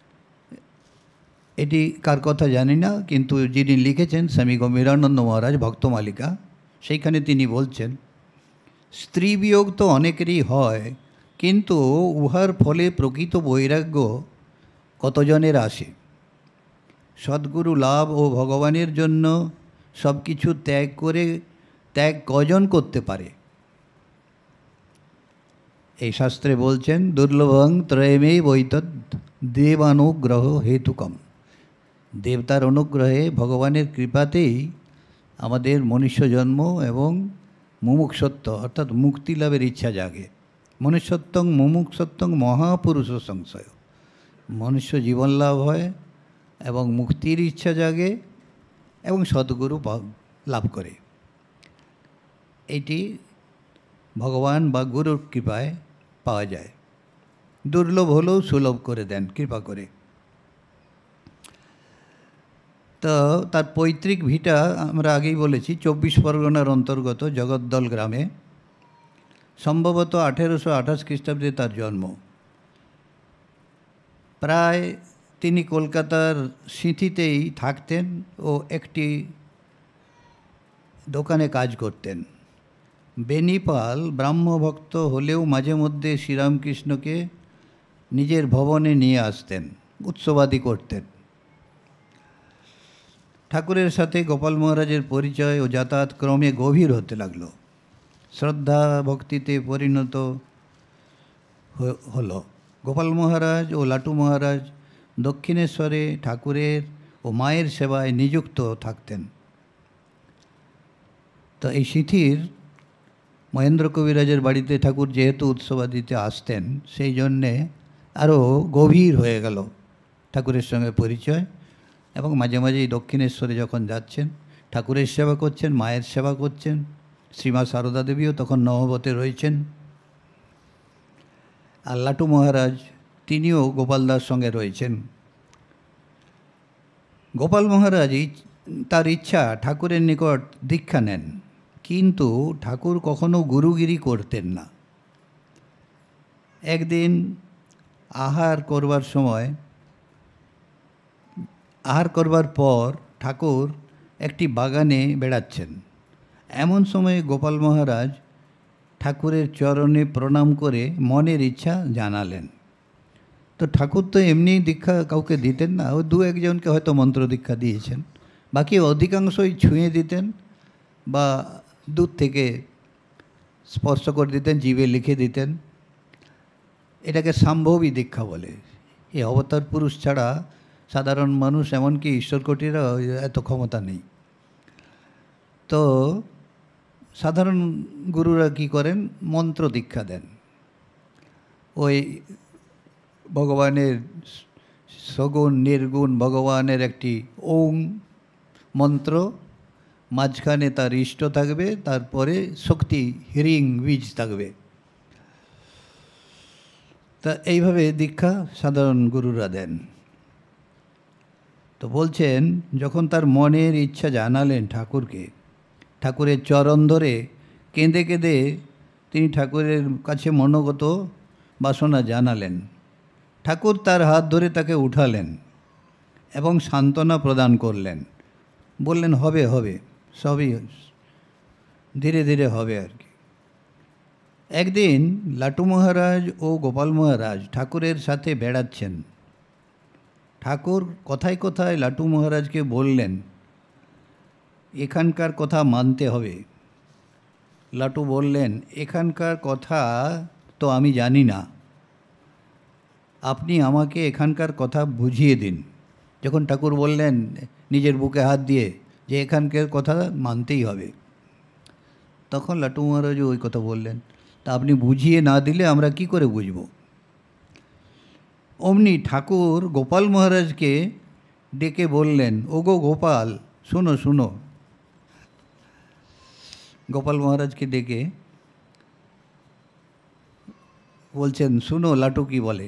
এটি কার কথা জানি না, কিন্তু যিনি লিখেছেন স্বামী গম্ভীরানন্দ মহারাজ ভক্তমালিকা, সেইখানে তিনি বলছেন, স্ত্রী বিয়োগ তো অনেকেরই হয়, কিন্তু উহার ফলে প্রকৃত বৈরাগ্য কতজনের আসে? সদ্গুরু লাভ ও ভগবানের জন্য সব কিছু ত্যাগ করে ত্যাগ কজন করতে পারে? এই শাস্ত্রে বলছেন, দুর্লভং ত্রয়মে বৈতদ দেবানুগ্রহ হেতুকম। দেবতার অনুগ্রহে, ভগবানের কৃপাতেই আমাদের মনুষ্য জন্ম এবং মুমুক্ষত্ব অর্থাৎ মুক্তি লাভের ইচ্ছা জাগে। মনুষ্যত্বং মুমুক্ষত্বং মহাপুরুষ সংশয়। মনুষ্য জীবন লাভ হয় এবং মুক্তির ইচ্ছা জাগে এবং সদ্গুরু লাভ করে। এটি ভগবান বা গুরুর কৃপায় পাওয়া যায়। দুর্লভ হলেও সুলভ করে দেন কৃপা করে। তো তার পৈতৃক ভিটা আমরা আগেই বলেছি, চব্বিশ পরগনার অন্তর্গত জগদ্দল গ্রামে। সম্ভবত আঠেরোশো আঠাশ খ্রিস্টাব্দে তার জন্ম। প্রায় তিনি কলকাতার সিঁথিতেই থাকতেন ও একটি দোকানে কাজ করতেন। বেনিপাল ব্রাহ্মভক্ত হলেও মাঝে মধ্যে শ্রীরামকৃষ্ণকে নিজের ভবনে নিয়ে আসতেন, উৎসবাদি করতেন। ঠাকুরের সাথে গোপাল মহারাজের পরিচয় ও যাতায়াত ক্রমে গভীর হতে লাগলো। শ্রদ্ধা ভক্তিতে পরিণত হলো। গোপাল মহারাজ ও লাটু মহারাজ দক্ষিণেশ্বরে ঠাকুরের ও মায়ের সেবায় নিযুক্ত থাকতেন। তো এই সিঁথির মহেন্দ্র কবিরাজের বাড়িতে ঠাকুর যেহেতু উৎসবাদিতে আসতেন, সেই জন্যে আরও গভীর হয়ে গেল ঠাকুরের সঙ্গে পরিচয়। এবং মাঝে মাঝেই দক্ষিণেশ্বরে যখন যাচ্ছেন, ঠাকুরের সেবা করছেন, মায়ের সেবা করছেন। শ্রীমা সারদা দেবীও তখন নহবতে রয়েছেন। আর লাটু মহারাজ তিনিও গোপালদার সঙ্গে রয়েছেন। গোপাল মহারাজ তার ইচ্ছা ঠাকুরের নিকট দীক্ষা নেন, কিন্তু ঠাকুর কখনো গুরুগিরি করতেন না। একদিন আহার করবার সময় আহার করবার পর ঠাকুর একটি বাগানে বেড়াচ্ছেন। এমন সময়ে গোপাল মহারাজ ঠাকুরের চরণে প্রণাম করে মনের ইচ্ছা জানালেন। তো ঠাকুর তো এমনি দীক্ষা কাউকে দিতেন না, ও দু একজনকে হয়তো মন্ত্র দীক্ষা দিয়েছেন, বাকি অধিকাংশই ছুঁয়ে দিতেন বা দূর থেকে স্পর্শ করে দিতেন, জিভে লিখে দিতেন। এটাকে সম্ভবী দীক্ষা বলে। এই অবতার পুরুষ ছাড়া সাধারণ মানুষ, এমনকি ঈশ্বরকোটিরা এত ক্ষমতা নেই। তো সাধারণ গুরুরা কি করেন, মন্ত্র দীক্ষা দেন। ওই ভগবানের সগুণ নির্গুণ ভগবানের একটি ওম মন্ত্র, মাঝখানে তার ইষ্ট থাকবে, তারপরে শক্তি হিরিং বীজ থাকবে। তা এইভাবে দীক্ষা সাধারণ গুরুরা দেন। তো বলছেন, যখন তার মনের ইচ্ছা জানালেন ঠাকুরকে, ঠাকুরের চরণ ধরে কেঁদে কেঁদে তিনি ঠাকুরের কাছে মনোগত বাসনা জানালেন। ঠাকুর তার হাত ধরে তাকে উঠালেন এবং সান্ত্বনা প্রদান করলেন। বললেন, হবে হবে, সবই ধীরে ধীরে হবে আর কি। একদিন লাটু মহারাজ ও গোপাল মহারাজ ঠাকুরের সাথে বেড়াচ্ছেন। ঠাকুর কথায় কথায় লাটু মহারাজকে বললেন, এখানকার কথা মানতে হবে। লাটু বললেন, এখানকার কথা তো আমি জানি না, আপনি আমাকে এখানকার কথা বুঝিয়ে দিন। যখন ঠাকুর বললেন নিজের বুকে হাত দিয়ে যে এখানকার কথা মানতেই হবে, তখন লাটু মহারাজও ওই কথা বললেন, তা আপনি বুঝিয়ে না দিলে আমরা কি করে বুঝব? অমনি ঠাকুর গোপাল মহারাজকে ডেকে বললেন, ওগো গোপাল, শুনো শুনো। গোপাল মহারাজকে ডেকে বলছেন, শুনো লাটু কি বলে,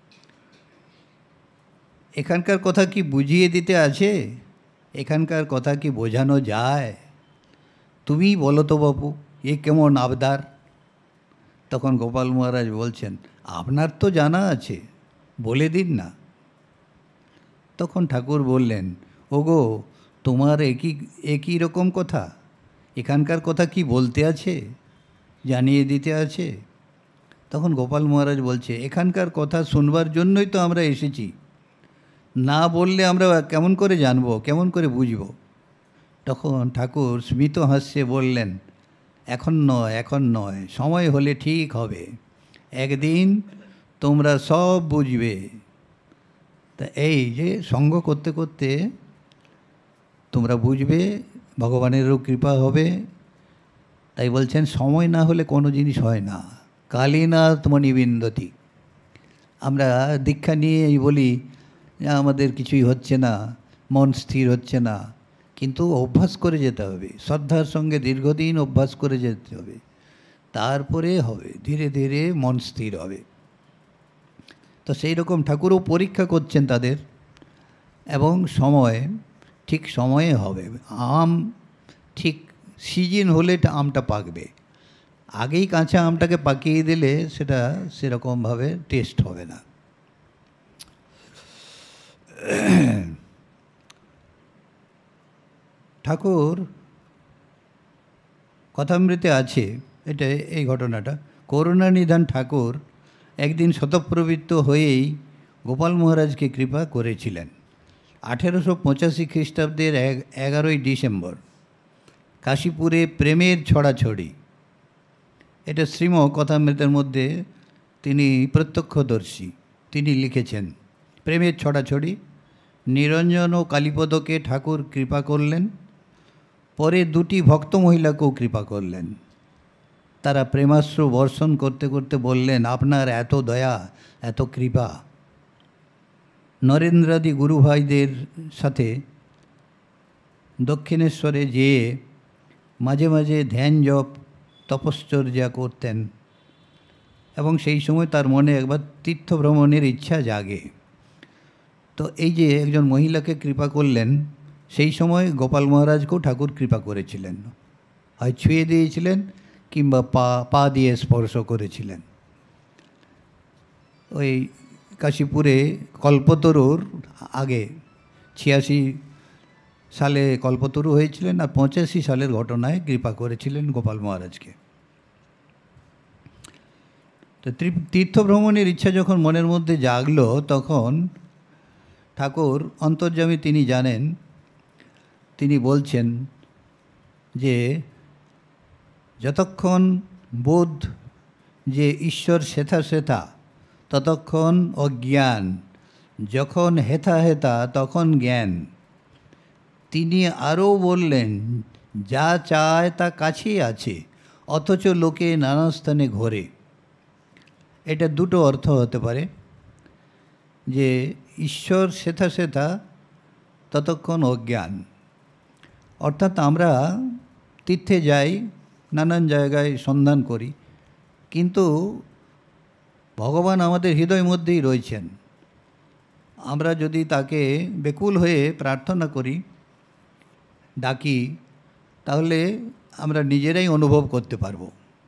এখানকার কথা কি বুঝিয়ে দিতে আছে, এখানকার কথা কি বোঝানো যায়, তুমিই বলো তো বাপু, এ কেমন আবদার। তখন গোপাল মহারাজ বলছেন, আপনার তো জানা আছে, বলে দিন না। তখন ঠাকুর বললেন, ওগো, তোমার একই একই রকম কথা, এখানকার কথা কি বলতে আছে, জানিয়ে দিতে আছে। তখন গোপাল মহারাজ বলছে, এখানকার কথা শুনবার জন্যই তো আমরা এসেছি, না বললে আমরা কেমন করে জানবো, কেমন করে বুঝব। তখন ঠাকুর স্মিত হাস্যে বললেন, এখন নয়, এখন নয়, সময় হলে ঠিক হবে, একদিন তোমরা সব বুঝবে। তা এই যে সঙ্গ করতে করতে তোমরা বুঝবে, ভগবানেরও কৃপা হবে। তাই বলছেন, সময় না হলে কোনো জিনিস হয় না, কালীনাথ মণিবিন্দতি। আমরা দীক্ষা নিয়ে বলি আমাদের কিছুই হচ্ছে না, মন স্থির হচ্ছে না, কিন্তু অভ্যাস করে যেতে হবে, শ্রদ্ধার সঙ্গে দীর্ঘদিন অভ্যাস করে যেতে হবে, তারপরে হবে, ধীরে ধীরে মন স্থির হবে। তো সেই রকম ঠাকুরও পরীক্ষা করছেন তাদের, এবং সময় ঠিক সময়ে হবে। আম ঠিক সিজন হলে আমটা পাকবে, আগেই কাঁচা আমটাকে পাকিয়ে দিলে সেটা সেরকমভাবে টেস্ট হবে না। ঠাকুর কথামৃতে আছে এটা, এই ঘটনাটা, করুণানিধান ঠাকুর একদিন শতপ্রবৃত্ত হয়েই গোপাল মহারাজকে কৃপা করেছিলেন। আঠেরোশো পঁচাশি খ্রিস্টাব্দের এগারোই ডিসেম্বর কাশীপুরে প্রেমের ছড়াছড়ি, এটা শ্রীম কথামৃতের মধ্যে তিনি প্রত্যক্ষদর্শী, তিনি লিখেছেন, প্রেমের ছড়াছড়ি। নিরঞ্জন ও কালীপদকে ঠাকুর কৃপা করলেন, পরে দুটি ভক্ত মহিলাকেও কৃপা করলেন। তারা প্রেমাশ্রু বর্ষণ করতে করতে বললেন, আপনার এত দয়া, এত কৃপা। নরেন্দ্রাদি গুরুভাইদের সাথে দক্ষিণেশ্বরে যেয়ে মাঝে মাঝে ধ্যান জপ তপশ্চর্যা করতেন, এবং সেই সময় তার মনে একবার তীর্থভ্রমণের ইচ্ছা জাগে। তো এই যে একজন মহিলাকে কৃপা করলেন, সেই সময় গোপাল মহারাজকেও ঠাকুর কৃপা করেছিলেন, হয় ছুঁয়ে দিয়েছিলেন কিংবা পা পা দিয়ে স্পর্শ করেছিলেন। ওই কাশীপুরে কল্পতরুর আগে ছিয়াশি সালে কল্পতরু হয়েছিলেন, আর পঁচাশি সালের ঘটনায় কৃপা করেছিলেন গোপাল মহারাজকে। তো তীর্থভ্রমণের ইচ্ছা যখন মনের মধ্যে জাগলো, তখন ঠাকুর অন্তর্যামী, তিনি জানেন, তিনি বলছেন যে যতক্ষণ বোধ যে ঈশ্বর সেথা সেথা ততক্ষণ অজ্ঞান, যখন হেথা হেথা তখন জ্ঞান। তিনি আরও বললেন, যা চায় তা কাছেই আছে, অথচ লোকে নানা স্থানে ঘোরে। এটা দুটো অর্থ হতে পারে, যে ঈশ্বর সেথা সেথা ততক্ষণ অজ্ঞান, অর্থাৎ আমরা তীর্থে যাই, নানান জায়গায় সন্ধান করি, কিন্তু ভগবান আমাদের হৃদয় মধ্যেই রয়েছেন। আমরা যদি তাকে বেকুল হয়ে প্রার্থনা করি, ডাকি, তাহলে আমরা নিজেরাই অনুভব করতে পারব।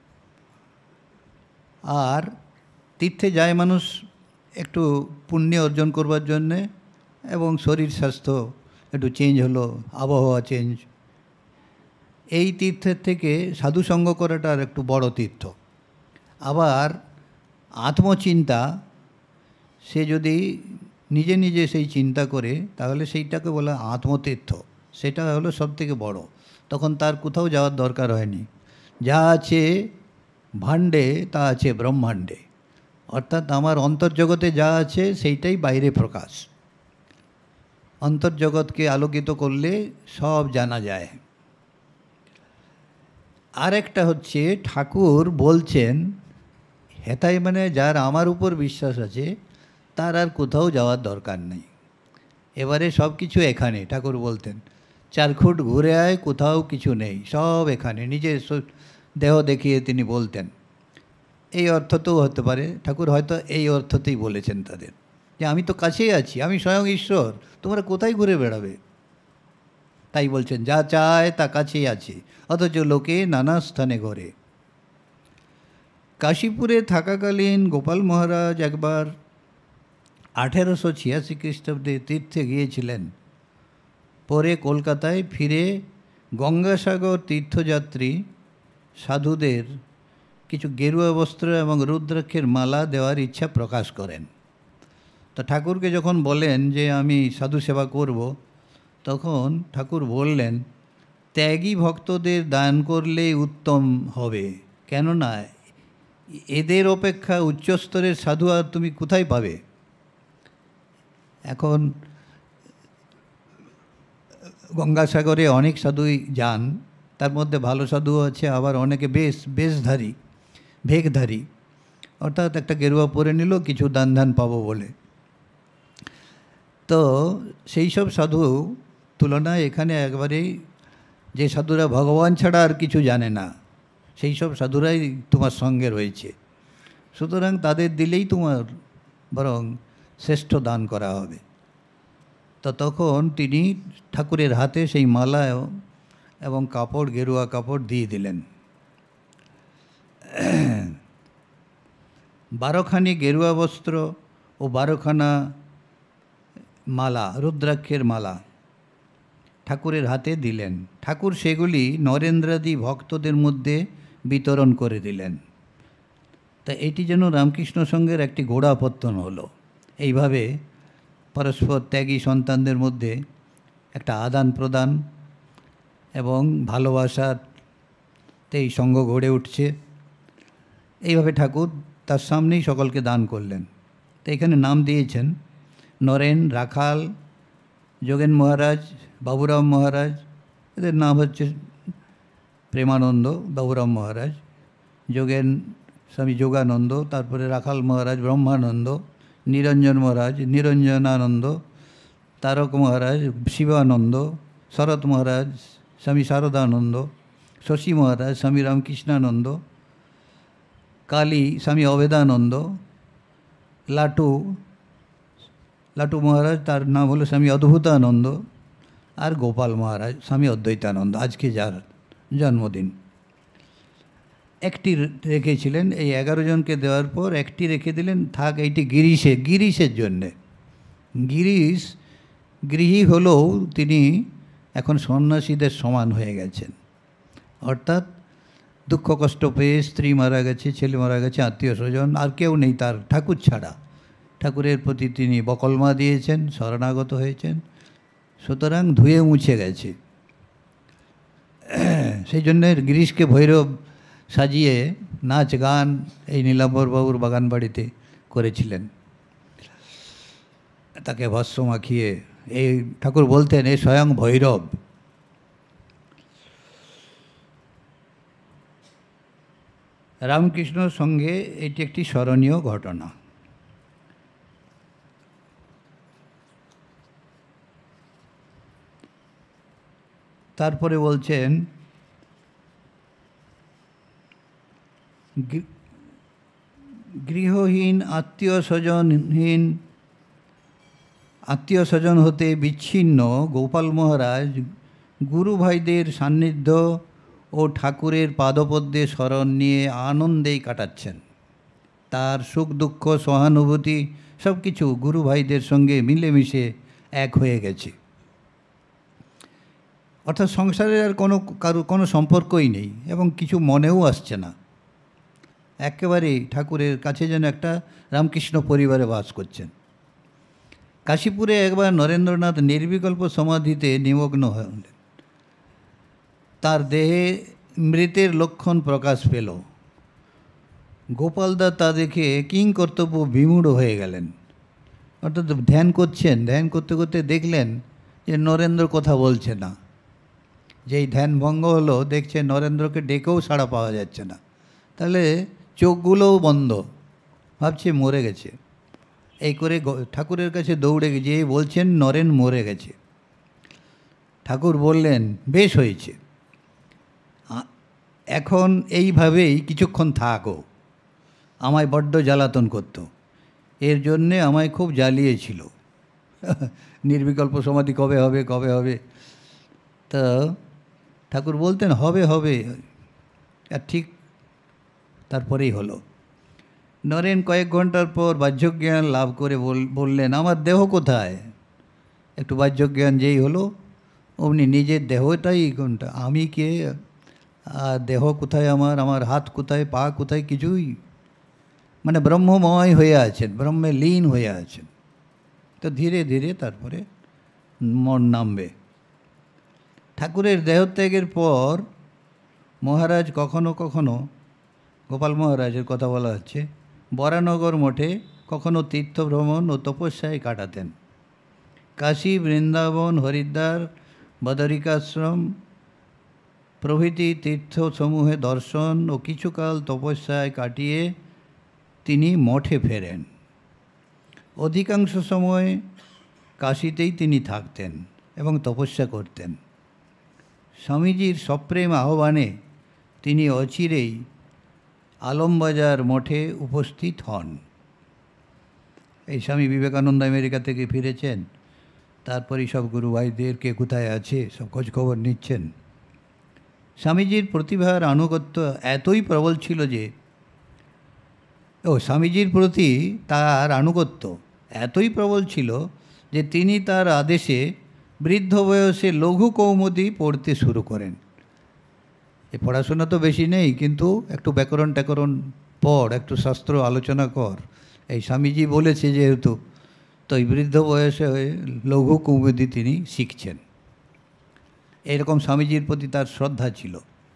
আর তীর্থে যায় মানুষ একটু পুণ্য অর্জন করবার জন্যে, এবং শরীর স্বাস্থ্য একটু চেঞ্জ হলো, আবহাওয়া চেঞ্জ। এই তীর্থের থেকে সাধুসঙ্গ করাটা আর একটু বড় তীর্থ। আবার আত্মচিন্তা, সে যদি নিজে নিজে সেই চিন্তা করে, তাহলে সেইটাকে বলা আত্মতীর্থ, সেটা হলো সবথেকে বড়। তখন তার কোথাও যাওয়ার দরকার হয়নি, যা আছে ভাণ্ডে তা আছে ব্রহ্মাণ্ডে, অর্থাৎ আমার অন্তর্জগতে যা আছে সেইটাই বাইরে প্রকাশ। অন্তর্জগৎকে আলোকিত করলে সব জানা যায়। আর একটা হচ্ছে, ঠাকুর বলছেন, হেতাই মানে যার আমার উপর বিশ্বাস আছে, তার আর কোথাও যাওয়ার দরকার নেই, এবারে সব কিছু এখানে। ঠাকুর বলতেন, চার ফুট ঘুরে আয়, কোথাও কিছু নেই, সব এখানে। নিজের দেহ দেখিয়ে তিনি বলতেন। এই অর্থতেও হতে পারে, ঠাকুর হয়তো এই অর্থতেই বলেছেন তাদের যে আমি তো কাছেই আছি, আমি স্বয়ং ঈশ্বর, তোমরা কোথায় ঘুরে বেড়াবে। তাই বলছেন যা চায় তা কাছেই আছে, অথচ লোকে নানা স্থানে ঘরে। কাশীপুরে থাকাকালীন গোপাল মহারাজ একবার আঠেরোশো ছিয়াশি খ্রিস্টাব্দে তীর্থে গিয়েছিলেন। পরে কলকাতায় ফিরে গঙ্গাসাগর তীর্থযাত্রী সাধুদের কিছু গেরুয়া বস্ত্র এবং রুদ্রাক্ষের মালা দেওয়ার ইচ্ছা প্রকাশ করেন। তো ঠাকুরকে যখন বলেন যে আমি সাধু সেবা করব, তখন ঠাকুর বললেন ত্যাগী ভক্তদের দান করলেই উত্তম হবে, কেননা এদের অপেক্ষা উচ্চস্তরের সাধু আর তুমি কোথায় পাবে। এখন গঙ্গাসাগরে অনেক সাধুই যান, তার মধ্যে ভালো সাধু আছে, আবার অনেকে বেশ বেশধারী ভেকধারী, অর্থাৎ একটা গেরুয়া পরে নিল কিছু দান ধান পাবো বলে। তো সেই সব সাধু তুলনায় এখানে একবারেই যে সাধুরা ভগবান ছাড়া আর কিছু জানে না, সেই সব সাধুরাই তোমার সঙ্গে রয়েছে, সুতরাং তাদের দিলেই তোমার বরং শ্রেষ্ঠ দান করা হবে। তো তখন তিনি ঠাকুরের হাতে সেই মালা এবং কাপড়, গেরুয়া কাপড় দিয়ে দিলেন। বারোখানি গেরুয়া বস্ত্র ও বারোখানা মালা, রুদ্রাক্ষের মালা ঠাকুরের হাতে দিলেন। ঠাকুর সেগুলি নরেন্দ্রাদি ভক্তদের মধ্যে বিতরণ করে দিলেন। তা এটি যেন রামকৃষ্ণ সঙ্গের একটি গোড়াপত্তন হলো। এইভাবে পরস্পর ত্যাগী সন্তানদের মধ্যে একটা আদান প্রদান এবং ভালোবাসাতেই সঙ্গ গড়ে উঠছে। এইভাবে ঠাকুর তার সামনেই সকলকে দান করলেন। তো এখানে নাম দিয়েছেন নরেন, রাখাল, যোগেন মহারাজ, বাবুরাম মহারাজ, এদের নাম হচ্ছে প্রেমানন্দ, বাবুরাম মহারাজ, যোগেন স্বামী যোগানন্দ, তারপরে রাখাল মহারাজ ব্রহ্মানন্দ, নিরঞ্জন মহারাজ নিরঞ্জনানন্দ, তারক মহারাজ শিবানন্দ, শরৎ মহারাজ স্বামী শারদানন্দ, শশী মহারাজ স্বামী রামকৃষ্ণানন্দ, কালী স্বামী অভেদানন্দ, লাটু লাটু মহারাজ তার নাম হলো স্বামী অদ্ভুতানন্দ, আর গোপাল মহারাজ স্বামী অদ্বৈতানন্দ, আজকে যার জন্মদিন। একটি রেখেছিলেন, এই এগারো জনকে দেওয়ার পর একটি রেখে দিলেন, থাক এইটি গিরিশে গিরিশের জন্যে। গিরিশ গৃহী হলেও তিনি এখন সন্ন্যাসীদের সমান হয়ে গেছেন, অর্থাৎ দুঃখ কষ্ট পেয়ে স্ত্রী মারা গেছে, ছেলে মারা গেছে, আত্মীয় স্বজন আর কেউ নেই তার ঠাকুর ছাড়া। ঠাকুরের প্রতি তিনি বকলমা দিয়েছেন, শরণাগত হয়েছেন, সুতরাং ধুয়ে মুছে গেছে। সেই জন্যে গিরিশকে ভৈরব সাজিয়ে নাচ গান এই নীলাম্বরবাবুর বাগান বাড়িতে করেছিলেন, তাকে ভস্ম মাখিয়ে। এই ঠাকুর বলতেন এ স্বয়ং ভৈরব। রামকৃষ্ণর সঙ্গে এটি একটি স্মরণীয় ঘটনা। তারপরে বলছেন গৃহহীন আত্মীয় স্বজনহীন আত্মীয় স্বজন হতে বিচ্ছিন্ন গোপাল মহারাজ গুরু ভাইদের সান্নিধ্য ও ঠাকুরের পাদপদ্মে শরণ নিয়ে আনন্দেই কাটাচ্ছেন। তার সুখ দুঃখ সহানুভূতি সব কিছু গুরু ভাইদের সঙ্গে মিলেমিশে এক হয়ে গেছে, অর্থাৎ সংসারের আর কোনো কারো কোনো সম্পর্কই নেই এবং কিছু মনেও আসছে না। একেবারেই ঠাকুরের কাছে যেন একটা রামকৃষ্ণ পরিবারে বাস করছেন। কাশীপুরে একবার নরেন্দ্রনাথ নির্বিকল্প সমাধিতে নিমগ্ন হলেন। তার দেহে মৃতের লক্ষণ প্রকাশ পেল। গোপালদা তা দেখে কিং কর্তব্য বিমূঢ় হয়ে গেলেন, অর্থাৎ ধ্যান করছেন, ধ্যান করতে করতে দেখলেন যে নরেন্দ্র কথা বলছে না। যেই ধ্যান ভঙ্গ হলো, দেখছে নরেন্দ্রকে ডেকেও সাড়া পাওয়া যাচ্ছে না, তাহলে চোখগুলোও বন্ধ, ভাবছে মরে গেছে। এই করে ঠাকুরের কাছে দৌড়ে যেয়ে বলছেন নরেন মরে গেছে। ঠাকুর বললেন বেশ হয়েছে, এখন এইভাবেই কিছুক্ষণ থাকো, আমায় বড্ড জ্বালাতন করত, এর জন্যে আমায় খুব জ্বালিয়েছিল। নির্বিকল্প সমাধি কবে হবে কবে হবে। তা ঠাকুর বলতেন হবে হবে, আর ঠিক তারপরেই হলো। নরেন কয়েক ঘন্টার পর বাহ্যজ্ঞান লাভ করে বললেন, আমার দেহ কোথায়? একটু বাহ্যজ্ঞান যেই হলো অমনি নিজের দেহটাই কোনটা, আমি কে, আর দেহ কোথায় আমার, আমার হাত কোথায়, পা কোথায়, কিছুই মানে ব্রহ্মময় হয়ে আছেন, ব্রহ্মে লীন হয়ে আছেন। তো ধীরে ধীরে তারপরে মন নামবে। ঠাকুরের দেহত্যাগের পর মহারাজ কখনো কখনো, গোপাল মহারাজের কথা বলা হচ্ছে, বরানগর মঠে কখনো তীর্থভ্রমণ ও তপস্যায় কাটাতেন। কাশী, বৃন্দাবন, হরিদ্বার, বদরিকাশ্রম প্রভৃতি তীর্থসমূহে দর্শন ও কিছুকাল তপস্যায় কাটিয়ে তিনি মঠে ফেরেন। অধিকাংশ সময় কাশীতেই তিনি থাকতেন এবং তপস্যা করতেন। স্বামীজির সপ্রেম আহ্বানে তিনি অচিরেই আলমবাজার মঠে উপস্থিত হন। এই স্বামী বিবেকানন্দ আমেরিকা থেকে ফিরেছেন, তারপরই সব গুরু ভাইদের কে কোথায় আছে সব খোঁজখবর নিচ্ছেন। স্বামীজির প্রতিভার আনুগত্য এতই প্রবল ছিল যে, ও স্বামীজির প্রতি তার আনুগত্য এতই প্রবল ছিল যে তিনি তার আদেশে বৃদ্ধ বয়সে লঘু কৌমুদী পড়তে শুরু করেন। এ পড়াশোনা তো বেশি নেই, কিন্তু একটু ব্যাকরণ ট্যাকরণ পড়, একটু শাস্ত্র আলোচনা কর, এই স্বামীজি বলেছে যেহেতু, তো এই বৃদ্ধ বয়সে লঘু কৌমুদী তিনি শিখছেন। এরকম স্বামীজির প্রতি তার শ্রদ্ধা ছিল।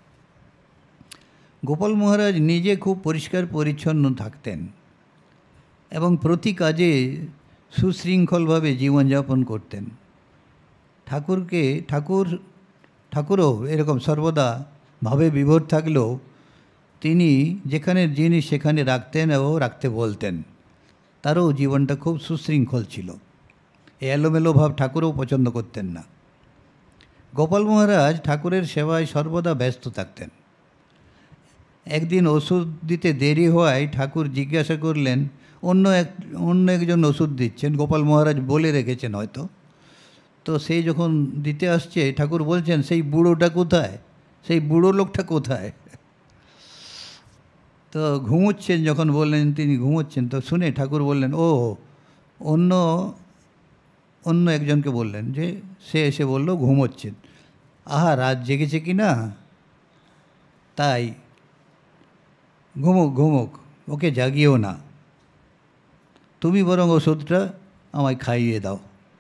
গোপাল মহারাজ নিজে খুব পরিষ্কার পরিচ্ছন্ন থাকতেন এবং প্রতি কাজে সুশৃঙ্খলভাবে জীবনযাপন করতেন। ঠাকুরকে ঠাকুর ঠাকুরও এরকম সর্বদা ভাবে বিভোর থাকলেও তিনি যেখানে জিনিস সেখানে রাখতেন এবং রাখতে বলতেন। তারও জীবনটা খুব সুশৃঙ্খল ছিল। এই এলোমেলো ভাব ঠাকুরও পছন্দ করতেন না। গোপাল মহারাজ ঠাকুরের সেবায় সর্বদা ব্যস্ত থাকতেন। একদিন ওষুধ দিতে দেরি হওয়ায় ঠাকুর জিজ্ঞাসা করলেন, অন্য এক অন্য একজন ওষুধ দিচ্ছেন, গোপাল মহারাজ বলে রেখেছেন হয়তো। তো সেই যখন দিতে আসছে ঠাকুর বলছেন, সেই বুড়োটা কোথায়, সেই বুড়ো লোকটা কোথায়? তো ঘুমোচ্ছেন, যখন বললেন তিনি ঘুমোচ্ছেন, তো শুনে ঠাকুর বললেন, ও অন্য অন্য একজনকে বললেন যে সে এসে বলল ঘুমোচ্ছেন। আহা, রাত জেগেছে কি না, তাই ঘুমুক ঘুমুক, ওকে জাগিও না, তুমি বরং ওষুধটা আমায় খাইয়ে দাও।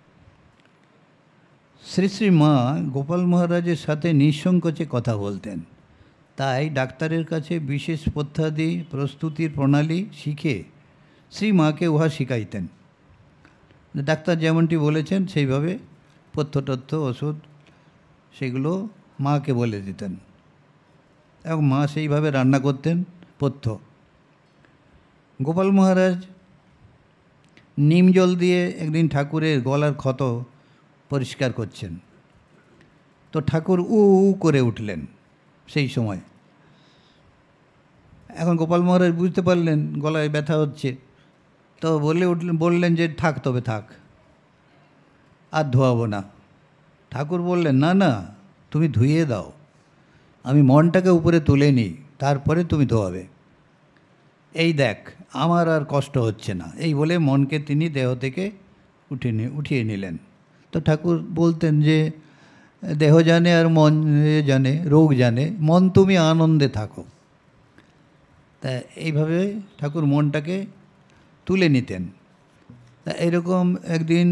শ্রী শ্রী মা গোপাল মহারাজের সাথে নিঃসংকোচে কথা বলতেন। তাই ডাক্তারের কাছে বিশেষ পথ্যাদি প্রস্তুতির প্রণালী শিখে শ্রী মাকে উহা শিখাইতেন। ডাক্তার যেমনটি বলেছেন সেইভাবে পথ্য তথ্য ওষুধ সেগুলো মাকে বলে দিতেন এবং মা সেইভাবে রান্না করতেন পথ্য। গোপাল মহারাজ নিম জল দিয়ে একদিন ঠাকুরের গলার ক্ষত পরিষ্কার করছেন। তো ঠাকুর উ উ করে উঠলেন সেই সময়। এখন গোপাল মহারাজ বুঝতে পারলেন গলায় ব্যথা হচ্ছে, তো বলে উঠলেন বললেন যে থাক, তবে থাক, আর ধোয়াবো না। ঠাকুর বললেন, না না, তুমি ধুইয়ে দাও, আমি মনটাকে উপরে তুলে নিই, তারপরে তুমি ধোয়াবে। এই দেখ, আমার আর কষ্ট হচ্ছে না, এই বলে মনকে তিনি দেহ থেকে উঠে উঠিয়ে নিলেন। তো ঠাকুর বলতেন যে দেহ জানে আর মন জানে, রোগ জানে, মন তুমি আনন্দে থাকো। তা এইভাবে ঠাকুর মনটাকে তুলে নিতেন। তা এরকম একদিন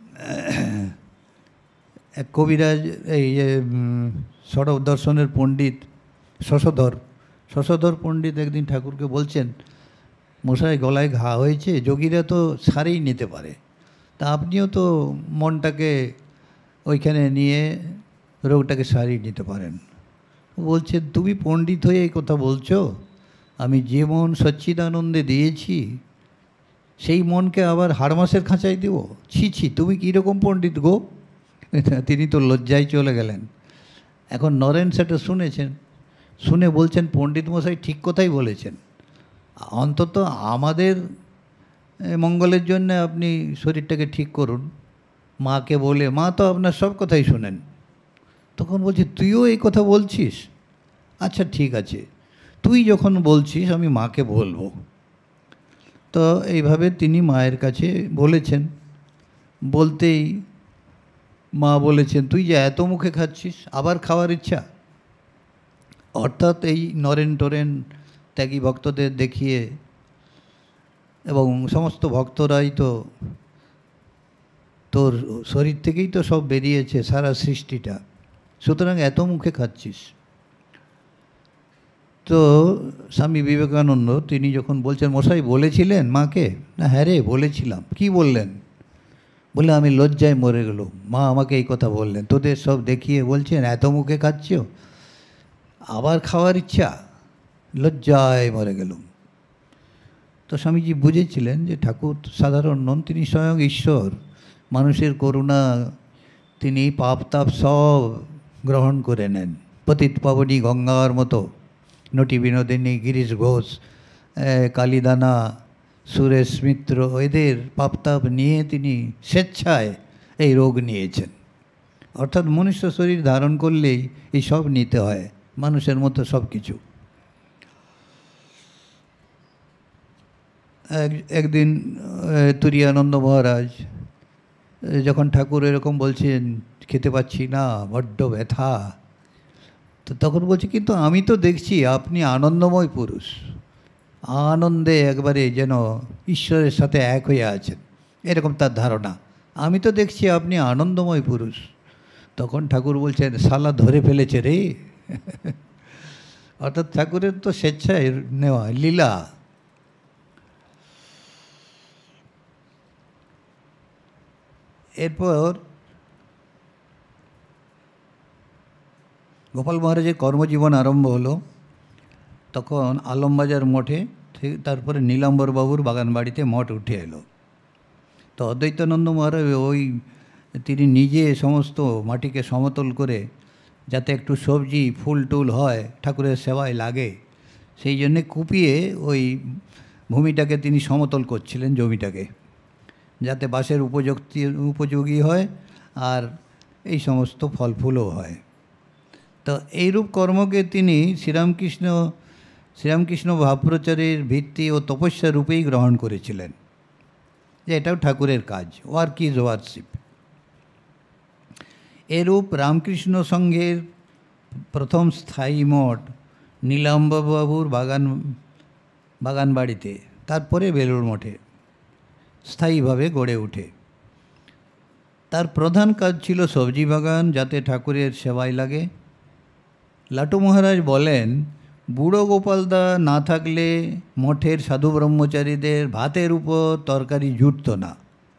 এক কবিরাজ, এই সড়ক দর্শনের পণ্ডিত শশধর শশধর পণ্ডিত একদিন ঠাকুরকে বলছেন, মশাই গলায় ঘা হয়েছে, যোগীরা তো সারেই নিতে পারে, তা আপনিও তো মনটাকে ওইখানে নিয়ে রোগটাকে সারিয়ে নিতে পারেন। বলছে, তুমি পণ্ডিত হয়ে এই কথা বলছো? আমি যে মন সচ্চিদানন্দে দিয়েছি সেই মনকে আবার হাড়মাসের খাঁচায় দেব? ছি ছি, তুমি কীরকম পণ্ডিত গো? তিনি তো লজ্জায় চলে গেলেন। এখন নরেন সেটা শুনেছেন, শুনে বলছেন, পণ্ডিত মশাই ঠিক কথাই বলেছেন, অন্তত আমাদের মঙ্গলের জন্য আপনি শরীরটাকে ঠিক করুন। মাকে বলে, মা তো আপনার সব কথাই শোনেন। তখন বলছে, তুইও এই কথা বলছিস? আচ্ছা ঠিক আছে, তুই যখন বলছিস আমি মাকে বলবো। তো এইভাবে তিনি মায়ের কাছে বলেছেন। বলতেই মা বলেছেন, তুই যে এত মুখে খাচ্ছিস, আবার খাওয়ার ইচ্ছা? অর্থাৎ এই নরেন টরেন ত্যাগী ভক্তদের দেখিয়ে, এবং সমস্ত ভক্তরাই তো তোর শরীর থেকেই তো সব বেরিয়েছে, সারা সৃষ্টিটা, সুতরাং এত মুখে খাচ্ছিস। তো স্বামী বিবেকানন্দ তিনি যখন বলছেন, মশাই বলেছিলেন মাকে? না, হ্যাঁ রে বলেছিলাম। কি বললেন? বলে, আমি লজ্জায় মরে গেল, মা আমাকে এই কথা বললেন, তোদের সব দেখিয়ে বলছেন এত মুখে খাচ্ছ, আবার খাওয়ার ইচ্ছা, লজ্জায় মরে গেলুম। তো স্বামীজি বুঝেছিলেন যে ঠাকুর সাধারণ নন, তিনি স্বয়ং ঈশ্বর, মানুষের করুণা তিনি পাপ তাপ সব গ্রহণ করে নেন। পতিত পাবনী গঙ্গার মতো নটি বিনোদিনী, গিরিশ ঘোষ, কালিদানা, সুরেশ মিত্র, এদের পাপতাপ নিয়ে তিনি স্বেচ্ছায় এই রোগ নিয়েছেন। অর্থাৎ মনুষ্য শরীর ধারণ করলেই এই সব নিতে হয়, মানুষের মতো সব কিছু। এক একদিন তুরিয়ানন্দ মহারাজ যখন ঠাকুর এরকম বলছেন খেতে পাচ্ছি না, বড্ড ব্যথা, তো তখন বলছে, কিন্তু আমি তো দেখছি আপনি আনন্দময় পুরুষ, আনন্দে একবারে যেন ঈশ্বরের সাথে এক হয়ে আছেন, এরকম তার ধারণা। আমি তো দেখছি আপনি আনন্দময় পুরুষ। তখন ঠাকুর বলছেন, শালা ধরে ফেলেছে রে। অর্থাৎ ঠাকুরের তো স্বেচ্ছায় নেওয়া লীলা। এরপর গোপাল মহারাজের কর্মজীবন আরম্ভ হলো। তখন আলমবাজার মঠে, তারপরে নীলাম্বরবাবুর বাগানবাড়িতে মঠ উঠে এলো। তো অদ্বৈতানন্দ মহারাজ ওই তিনি নিজে সমস্ত মাটিকে সমতল করে, যাতে একটু সবজি ফুল টুল হয়, ঠাকুরের সেবায় লাগে, সেই জন্যে কুপিয়ে ওই ভূমিটাকে তিনি সমতল করছিলেন, জমিটাকে, যাতে বাসের উপযুক্তি উপযোগী হয় আর এই সমস্ত ফল ফুলও হয়। তো এইরূপ কর্মকে তিনি শ্রীরামকৃষ্ণ শ্রীরামকৃষ্ণ ভাবপ্রচারের ভিত্তি ও তপস্যা রূপেই গ্রহণ করেছিলেন, যে এটাও ঠাকুরের কাজ, ওয়ার্ক ইজ ওয়ারশিপ। এরূপ রামকৃষ্ণ সংঘের প্রথম স্থায়ী মঠ নীলাম্বরবাবুর বাগান বাগানবাড়িতে, তারপরে বেলুড় মঠে স্থায়ীভাবে গড়ে ওঠে। তার প্রধান কাজ ছিল সবজি বাগান, যাতে ঠাকুরের সেবায় লাগে। লাটু মহারাজ বলেন, বুড়ো গোপালদা না থাকলে মঠের সাধু ব্রহ্মচারীদের ভাতের উপর তরকারি জুটত না।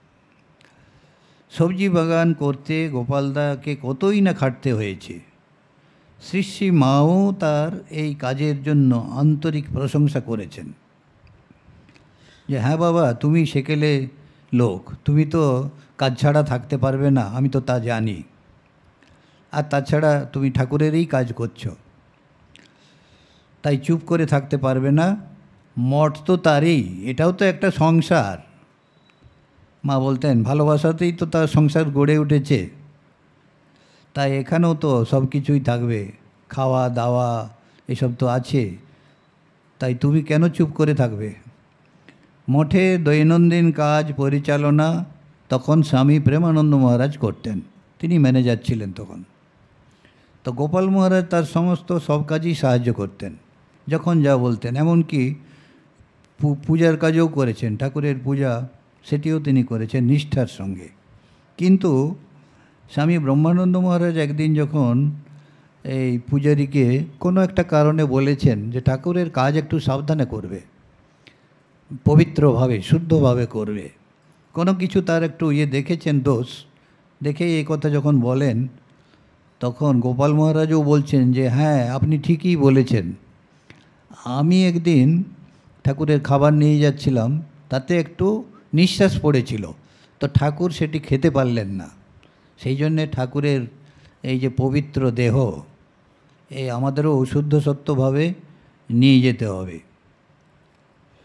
সবজি বাগান করতে গোপালদাকে কতই না খাটতে হয়েছে। শ্রী শ্রী মাও তার এই কাজের জন্য আন্তরিক প্রশংসা করেছেন, যে হ্যাঁ বাবা, তুমি সেকেলে লোক, তুমি তো কাজ ছাড়া থাকতে পারবে না, আমি তো তা জানি, আর তাছাড়া তুমি ঠাকুরেরই কাজ করছো, তাই চুপ করে থাকতে পারবে না। মঠ তো তারই, এটাও তো একটা সংসার। মা বলতেন, ভালোবাসাতেই তো তার সংসার গড়ে উঠেছে, তাই এখানেও তো সব কিছুই থাকবে, খাওয়া দাওয়া এসব তো আছে, তাই তুমি কেন চুপ করে থাকবে। মঠে দৈনন্দিন কাজ পরিচালনা তখন স্বামী প্রেমানন্দ মহারাজ করতেন, তিনি ম্যানেজার ছিলেন তখন। তো গোপাল মহারাজ তার সমস্ত সব কাজই সাহায্য করতেন, যখন যা বলতেন। এমনকি পূজার কাজও করেছেন, ঠাকুরের পূজা সেটিও তিনি করেছেন নিষ্ঠার সঙ্গে। কিন্তু স্বামী ব্রহ্মানন্দ মহারাজ একদিন যখন এই পূজারীকে কোনো একটা কারণে বলেছেন যে ঠাকুরের কাজ একটু সাবধানে করবে, পবিত্রভাবে শুদ্ধভাবে করবে, কোনো কিছু তার একটু ইয়ে দেখেছেন দোষ, দেখে এই কথা যখন বলেন, তখন গোপাল মহারাজও বলছেন যে হ্যাঁ আপনি ঠিকই বলেছেন, আমি একদিন ঠাকুরের খাবার নিয়ে যাচ্ছিলাম, তাতে একটু নিঃশ্বাস পড়েছিল, তো ঠাকুর সেটি খেতে পারলেন না, সেই জন্যে ঠাকুরের এই যে পবিত্র দেহ, এই আমাদেরও শুদ্ধ সত্যভাবে নিয়ে যেতে হবে।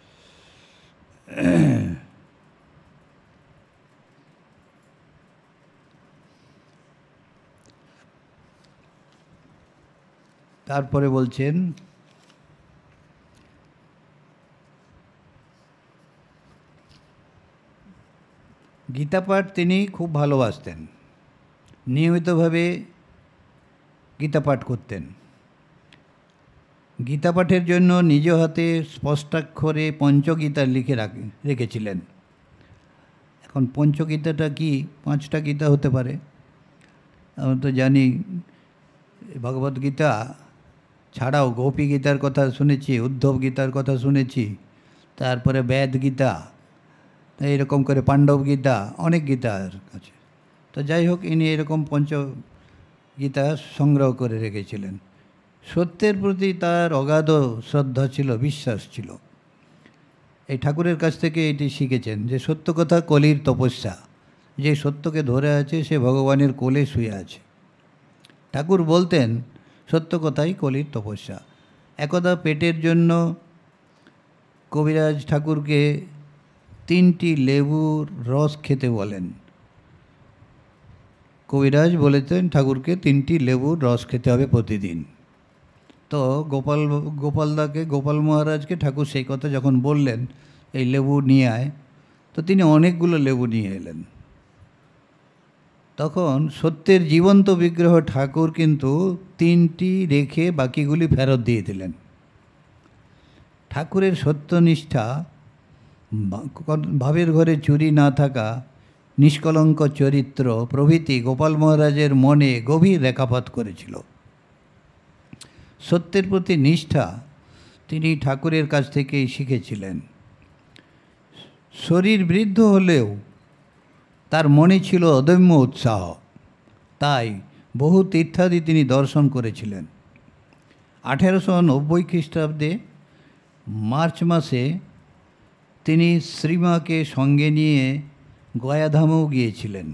তারপরে বলছেন, গীতা পাঠ তিনি খুব ভালোবাসতেন, নিয়মিতভাবে গীতা পাঠ করতেন। গীতা পাঠের জন্য নিজ হাতে স্পষ্টাক্ষরে পঞ্চগীতা লিখে রেখেছিলেন। এখন পঞ্চগীতাটা কি? পাঁচটা গীতা হতে পারে। আমরা তো জানি ভগবদ্গীতা ছাড়াও গোপী গীতার কথা শুনেছি, উদ্ধব গীতার কথা শুনেছি, তারপরে বেদ গীতা, এইরকম করে পাণ্ডব গীতা, অনেক গীতার আছে। তো যাই হোক, ইনি এরকম পঞ্চ গীতা সংগ্রহ করে রেখেছিলেন। সত্যের প্রতি তার অগাধ শ্রদ্ধা ছিল, বিশ্বাস ছিল। এই ঠাকুরের কাছ থেকে এটি শিখেছেন যে সত্য কথা কলির তপস্যা, যে সত্যকে ধরে আছে সে ভগবানের কোলে শুয়ে আছে। ঠাকুর বলতেন সত্য কথাই কলির তপস্যা। একদা পেটের জন্য কবিরাজ ঠাকুরকে তিনটি লেবুর রস খেতে বলেন। কবিরাজ বলেছেন ঠাকুরকে তিনটি লেবুর রস খেতে হবে প্রতিদিন। তো গোপাল গোপালদাকে গোপাল মহারাজকে ঠাকুর সেই কথা যখন বললেন, এই লেবু নিয়ে আয়, তো তিনি অনেকগুলো লেবু নিয়ে এলেন। তখন সত্যের জীবন্ত বিগ্রহ ঠাকুর কিন্তু তিনটি রেখে বাকিগুলি ফেরত দিয়ে দিলেন। ঠাকুরের সত্যনিষ্ঠা, ভাবের ঘরে চুরি না থাকা, নিষ্কলঙ্ক চরিত্র প্রভৃতি গোপাল মহারাজের মনে গভীর রেখাপাত করেছিল। সত্যের প্রতি নিষ্ঠা তিনি ঠাকুরের কাছ থেকেই শিখেছিলেন। শরীর বৃদ্ধ হলেও তার মনে ছিল অদম্য উৎসাহ, তাই বহু তীর্থাদি তিনি দর্শন করেছিলেন। আঠেরোশো নব্বই খ্রিস্টাব্দে মার্চ মাসে তিনি শ্রীমাকে সঙ্গে নিয়ে গয়াধামেও গিয়েছিলেন।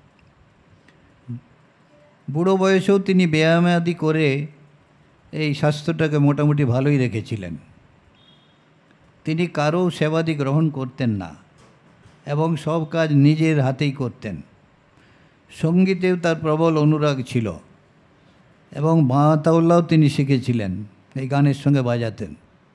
বুড়ো বয়সেও তিনি ব্যায়ামাদি করে এই স্বাস্থ্যটাকে মোটামুটি ভালোই রেখেছিলেন। তিনি কারও সেবাদি গ্রহণ করতেন না এবং সব কাজ নিজের হাতেই করতেন। সঙ্গীতেও তার প্রবল অনুরাগ ছিল এবং বাঁতাওয়ালাও তিনি শিখেছিলেন, এই গানের সঙ্গে বাজাতেন।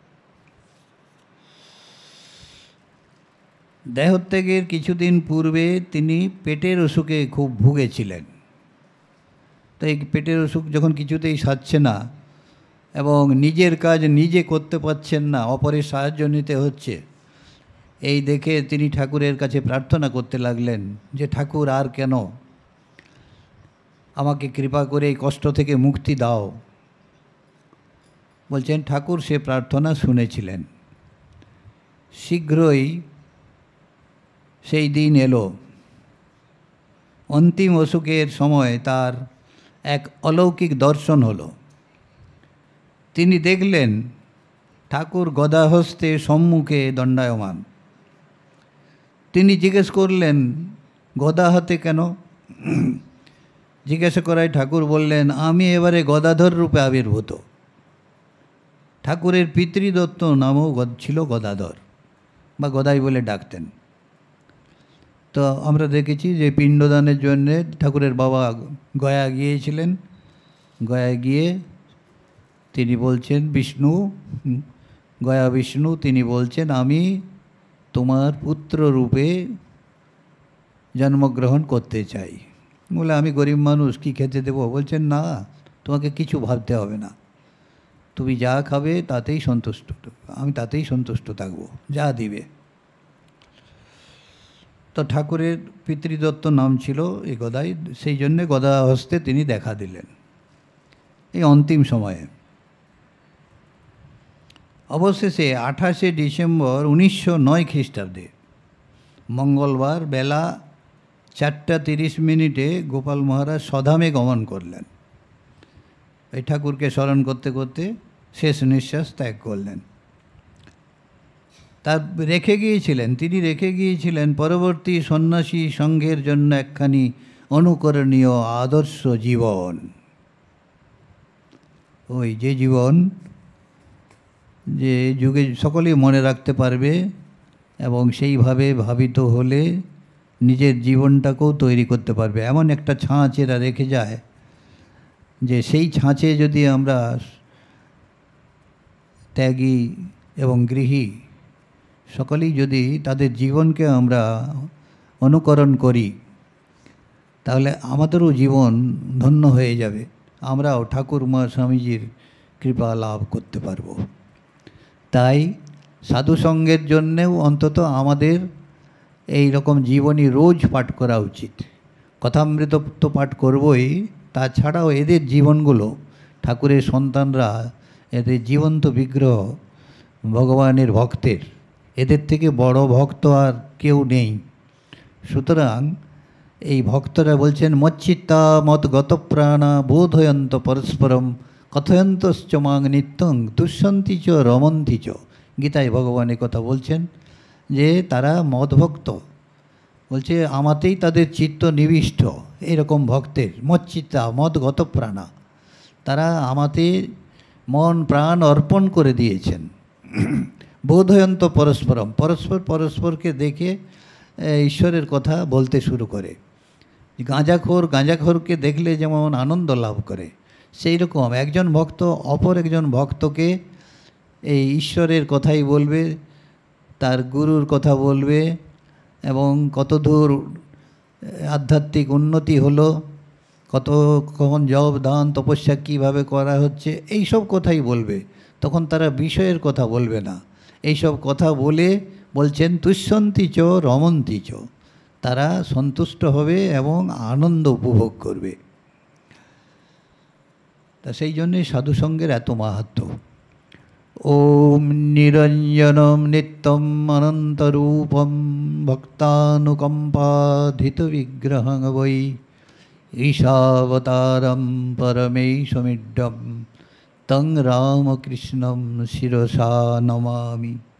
দেহত্যাগের কিছুদিন পূর্বে তিনি পেটের অসুখে খুব ভুগেছিলেন। তো এই পেটের অসুখ যখন কিছুতেই সারছে না এবং নিজের কাজ নিজে করতে পারছেন না, অপরের সাহায্য নিতে হচ্ছে, এই দেখে তিনি ঠাকুরের কাছে প্রার্থনা করতে লাগলেন যে ঠাকুর আর কেন, আমাকে কৃপা করে এই কষ্ট থেকে মুক্তি দাও। বলছেন ঠাকুর সে প্রার্থনা শুনেছিলেন। শীঘ্রই সেই দিন এলো। অন্তিম অসুখের সময় তার এক অলৌকিক দর্শন হলো। তিনি দেখলেন ঠাকুর গদাহস্তে সম্মুখে দণ্ডায়মান। তিনি জিজ্ঞেস করলেন, গদা হাতে কেন? জিজ্ঞাসা করায় ঠাকুর বললেন, আমি এবারে গদাধর রূপে আবির্ভূত। ঠাকুরের পিতৃদত্ত নামও ছিল গদাধর বা গদাই বলে ডাকতেন। তো আমরা দেখেছি যে পিণ্ডদানের জন্যে ঠাকুরের বাবা গয়া গিয়েছিলেন। গয়া গিয়ে তিনি বলছেন, বিষ্ণু, গয়া বিষ্ণু, তিনি বলছেন আমি তোমার পুত্র রূপে জন্মগ্রহণ করতে চাই। বলে আমি গরিব মানুষ, কি খেতে দেবো? বলছেন না, তোমাকে কিছু ভাবতে হবে না, তুমি যা খাবে তাতেই সন্তুষ্ট, আমি তাতেই সন্তুষ্ট থাকব, যা দিবে। তো ঠাকুরের পিতৃদত্ত নাম ছিল এই গদাই, সেই জন্যে গদা হস্তে তিনি দেখা দিলেন এই অন্তিম সময়ে। অবশেষে আঠাশে ডিসেম্বর উনিশশো নয় খ্রিস্টাব্দে মঙ্গলবার বেলা চারটা তিরিশ মিনিটে গোপাল মহারাজ স্বধামে গমন করলেন। এই ঠাকুরকে স্মরণ করতে করতে শেষ নিঃশ্বাস ত্যাগ করলেন। তার রেখে গিয়েছিলেন তিনি রেখে গিয়েছিলেন পরবর্তী সন্ন্যাসী সংঘের জন্য একখানি অনুকরণীয় আদর্শ জীবন। ওই যে জীবন যে যুগে সকলেই মনে রাখতে পারবে এবং সেইভাবে ভাবিত হলে নিজের জীবনটাকেও তৈরি করতে পারবে। এমন একটা ছাঁচ এরা রেখে যায় যে সেই ছাঁচে যদি আমরা ত্যাগী এবং গৃহী সকলেই যদি তাদের জীবনকে আমরা অনুকরণ করি, তাহলে আমাদেরও জীবন ধন্য হয়ে যাবে, আমরাও ঠাকুরমা স্বামীজির কৃপা লাভ করতে পারব। তাই সাধুসঙ্গের জন্যেও অন্তত আমাদের এই রকম জীবনী রোজ পাঠ করা উচিত। কথামৃত তো পাঠ করবই, তাছাড়াও এদের জীবনগুলো, ঠাকুরের সন্তানরা, এদের জীবন্ত বিগ্রহ ভগবানের ভক্তের, এদের থেকে বড় ভক্ত আর কেউ নেই। সুতরাং এই ভক্তরা বলছেন, মচ্চিত্তা মত গত প্রাণা বোধয়ন্ত পরস্পরম কথয়ন্তশ্চ মাং নিত্যং দুঃসন্তি চ রমন্তি চ। গীতায় ভগবান এ কথা বলছেন যে তারা মদভক্ত, বলছে আমাতেই তাদের চিত্ত নিবিষ্ট। এরকম ভক্তের মচ্চিত্তা মদগত প্রাণা, তারা আমাতে মন প্রাণ অর্পণ করে দিয়েছেন। বোধয়ন্ত পরস্পরম, পরস্পর পরস্পরকে দেখে ঈশ্বরের কথা বলতে শুরু করে। গাঁজাখোর গাঁজাখোরকে দেখলে যেমন আনন্দ লাভ করে, সেই রকম একজন ভক্ত অপর একজন ভক্তকে এই ঈশ্বরের কথাই বলবে, তার গুরুর কথা বলবে, এবং কতদূর আধ্যাত্মিক উন্নতি হলো, কত কখন জপ দান তপস্যা কীভাবে করা হচ্ছে, এই সব কথাই বলবে। তখন তারা বিষয়ের কথা বলবে না। এইসব কথা বলে বলছেন তুষ্যন্তি চ রমন্তি চ, তারা সন্তুষ্ট হবে এবং আনন্দ উপভোগ করবে। তা সেই জন্যে সাধুসঙ্গের এত মাহাত্ম্য। ওম নিরঞ্জনম নিত্যম অনন্তরূপম ভক্তানুকম্পাধিত বিগ্রহং বৈ ঈশাবতারম পরমেশমিড্ডম তং রামকৃষ্ণম শিরসা নমামি।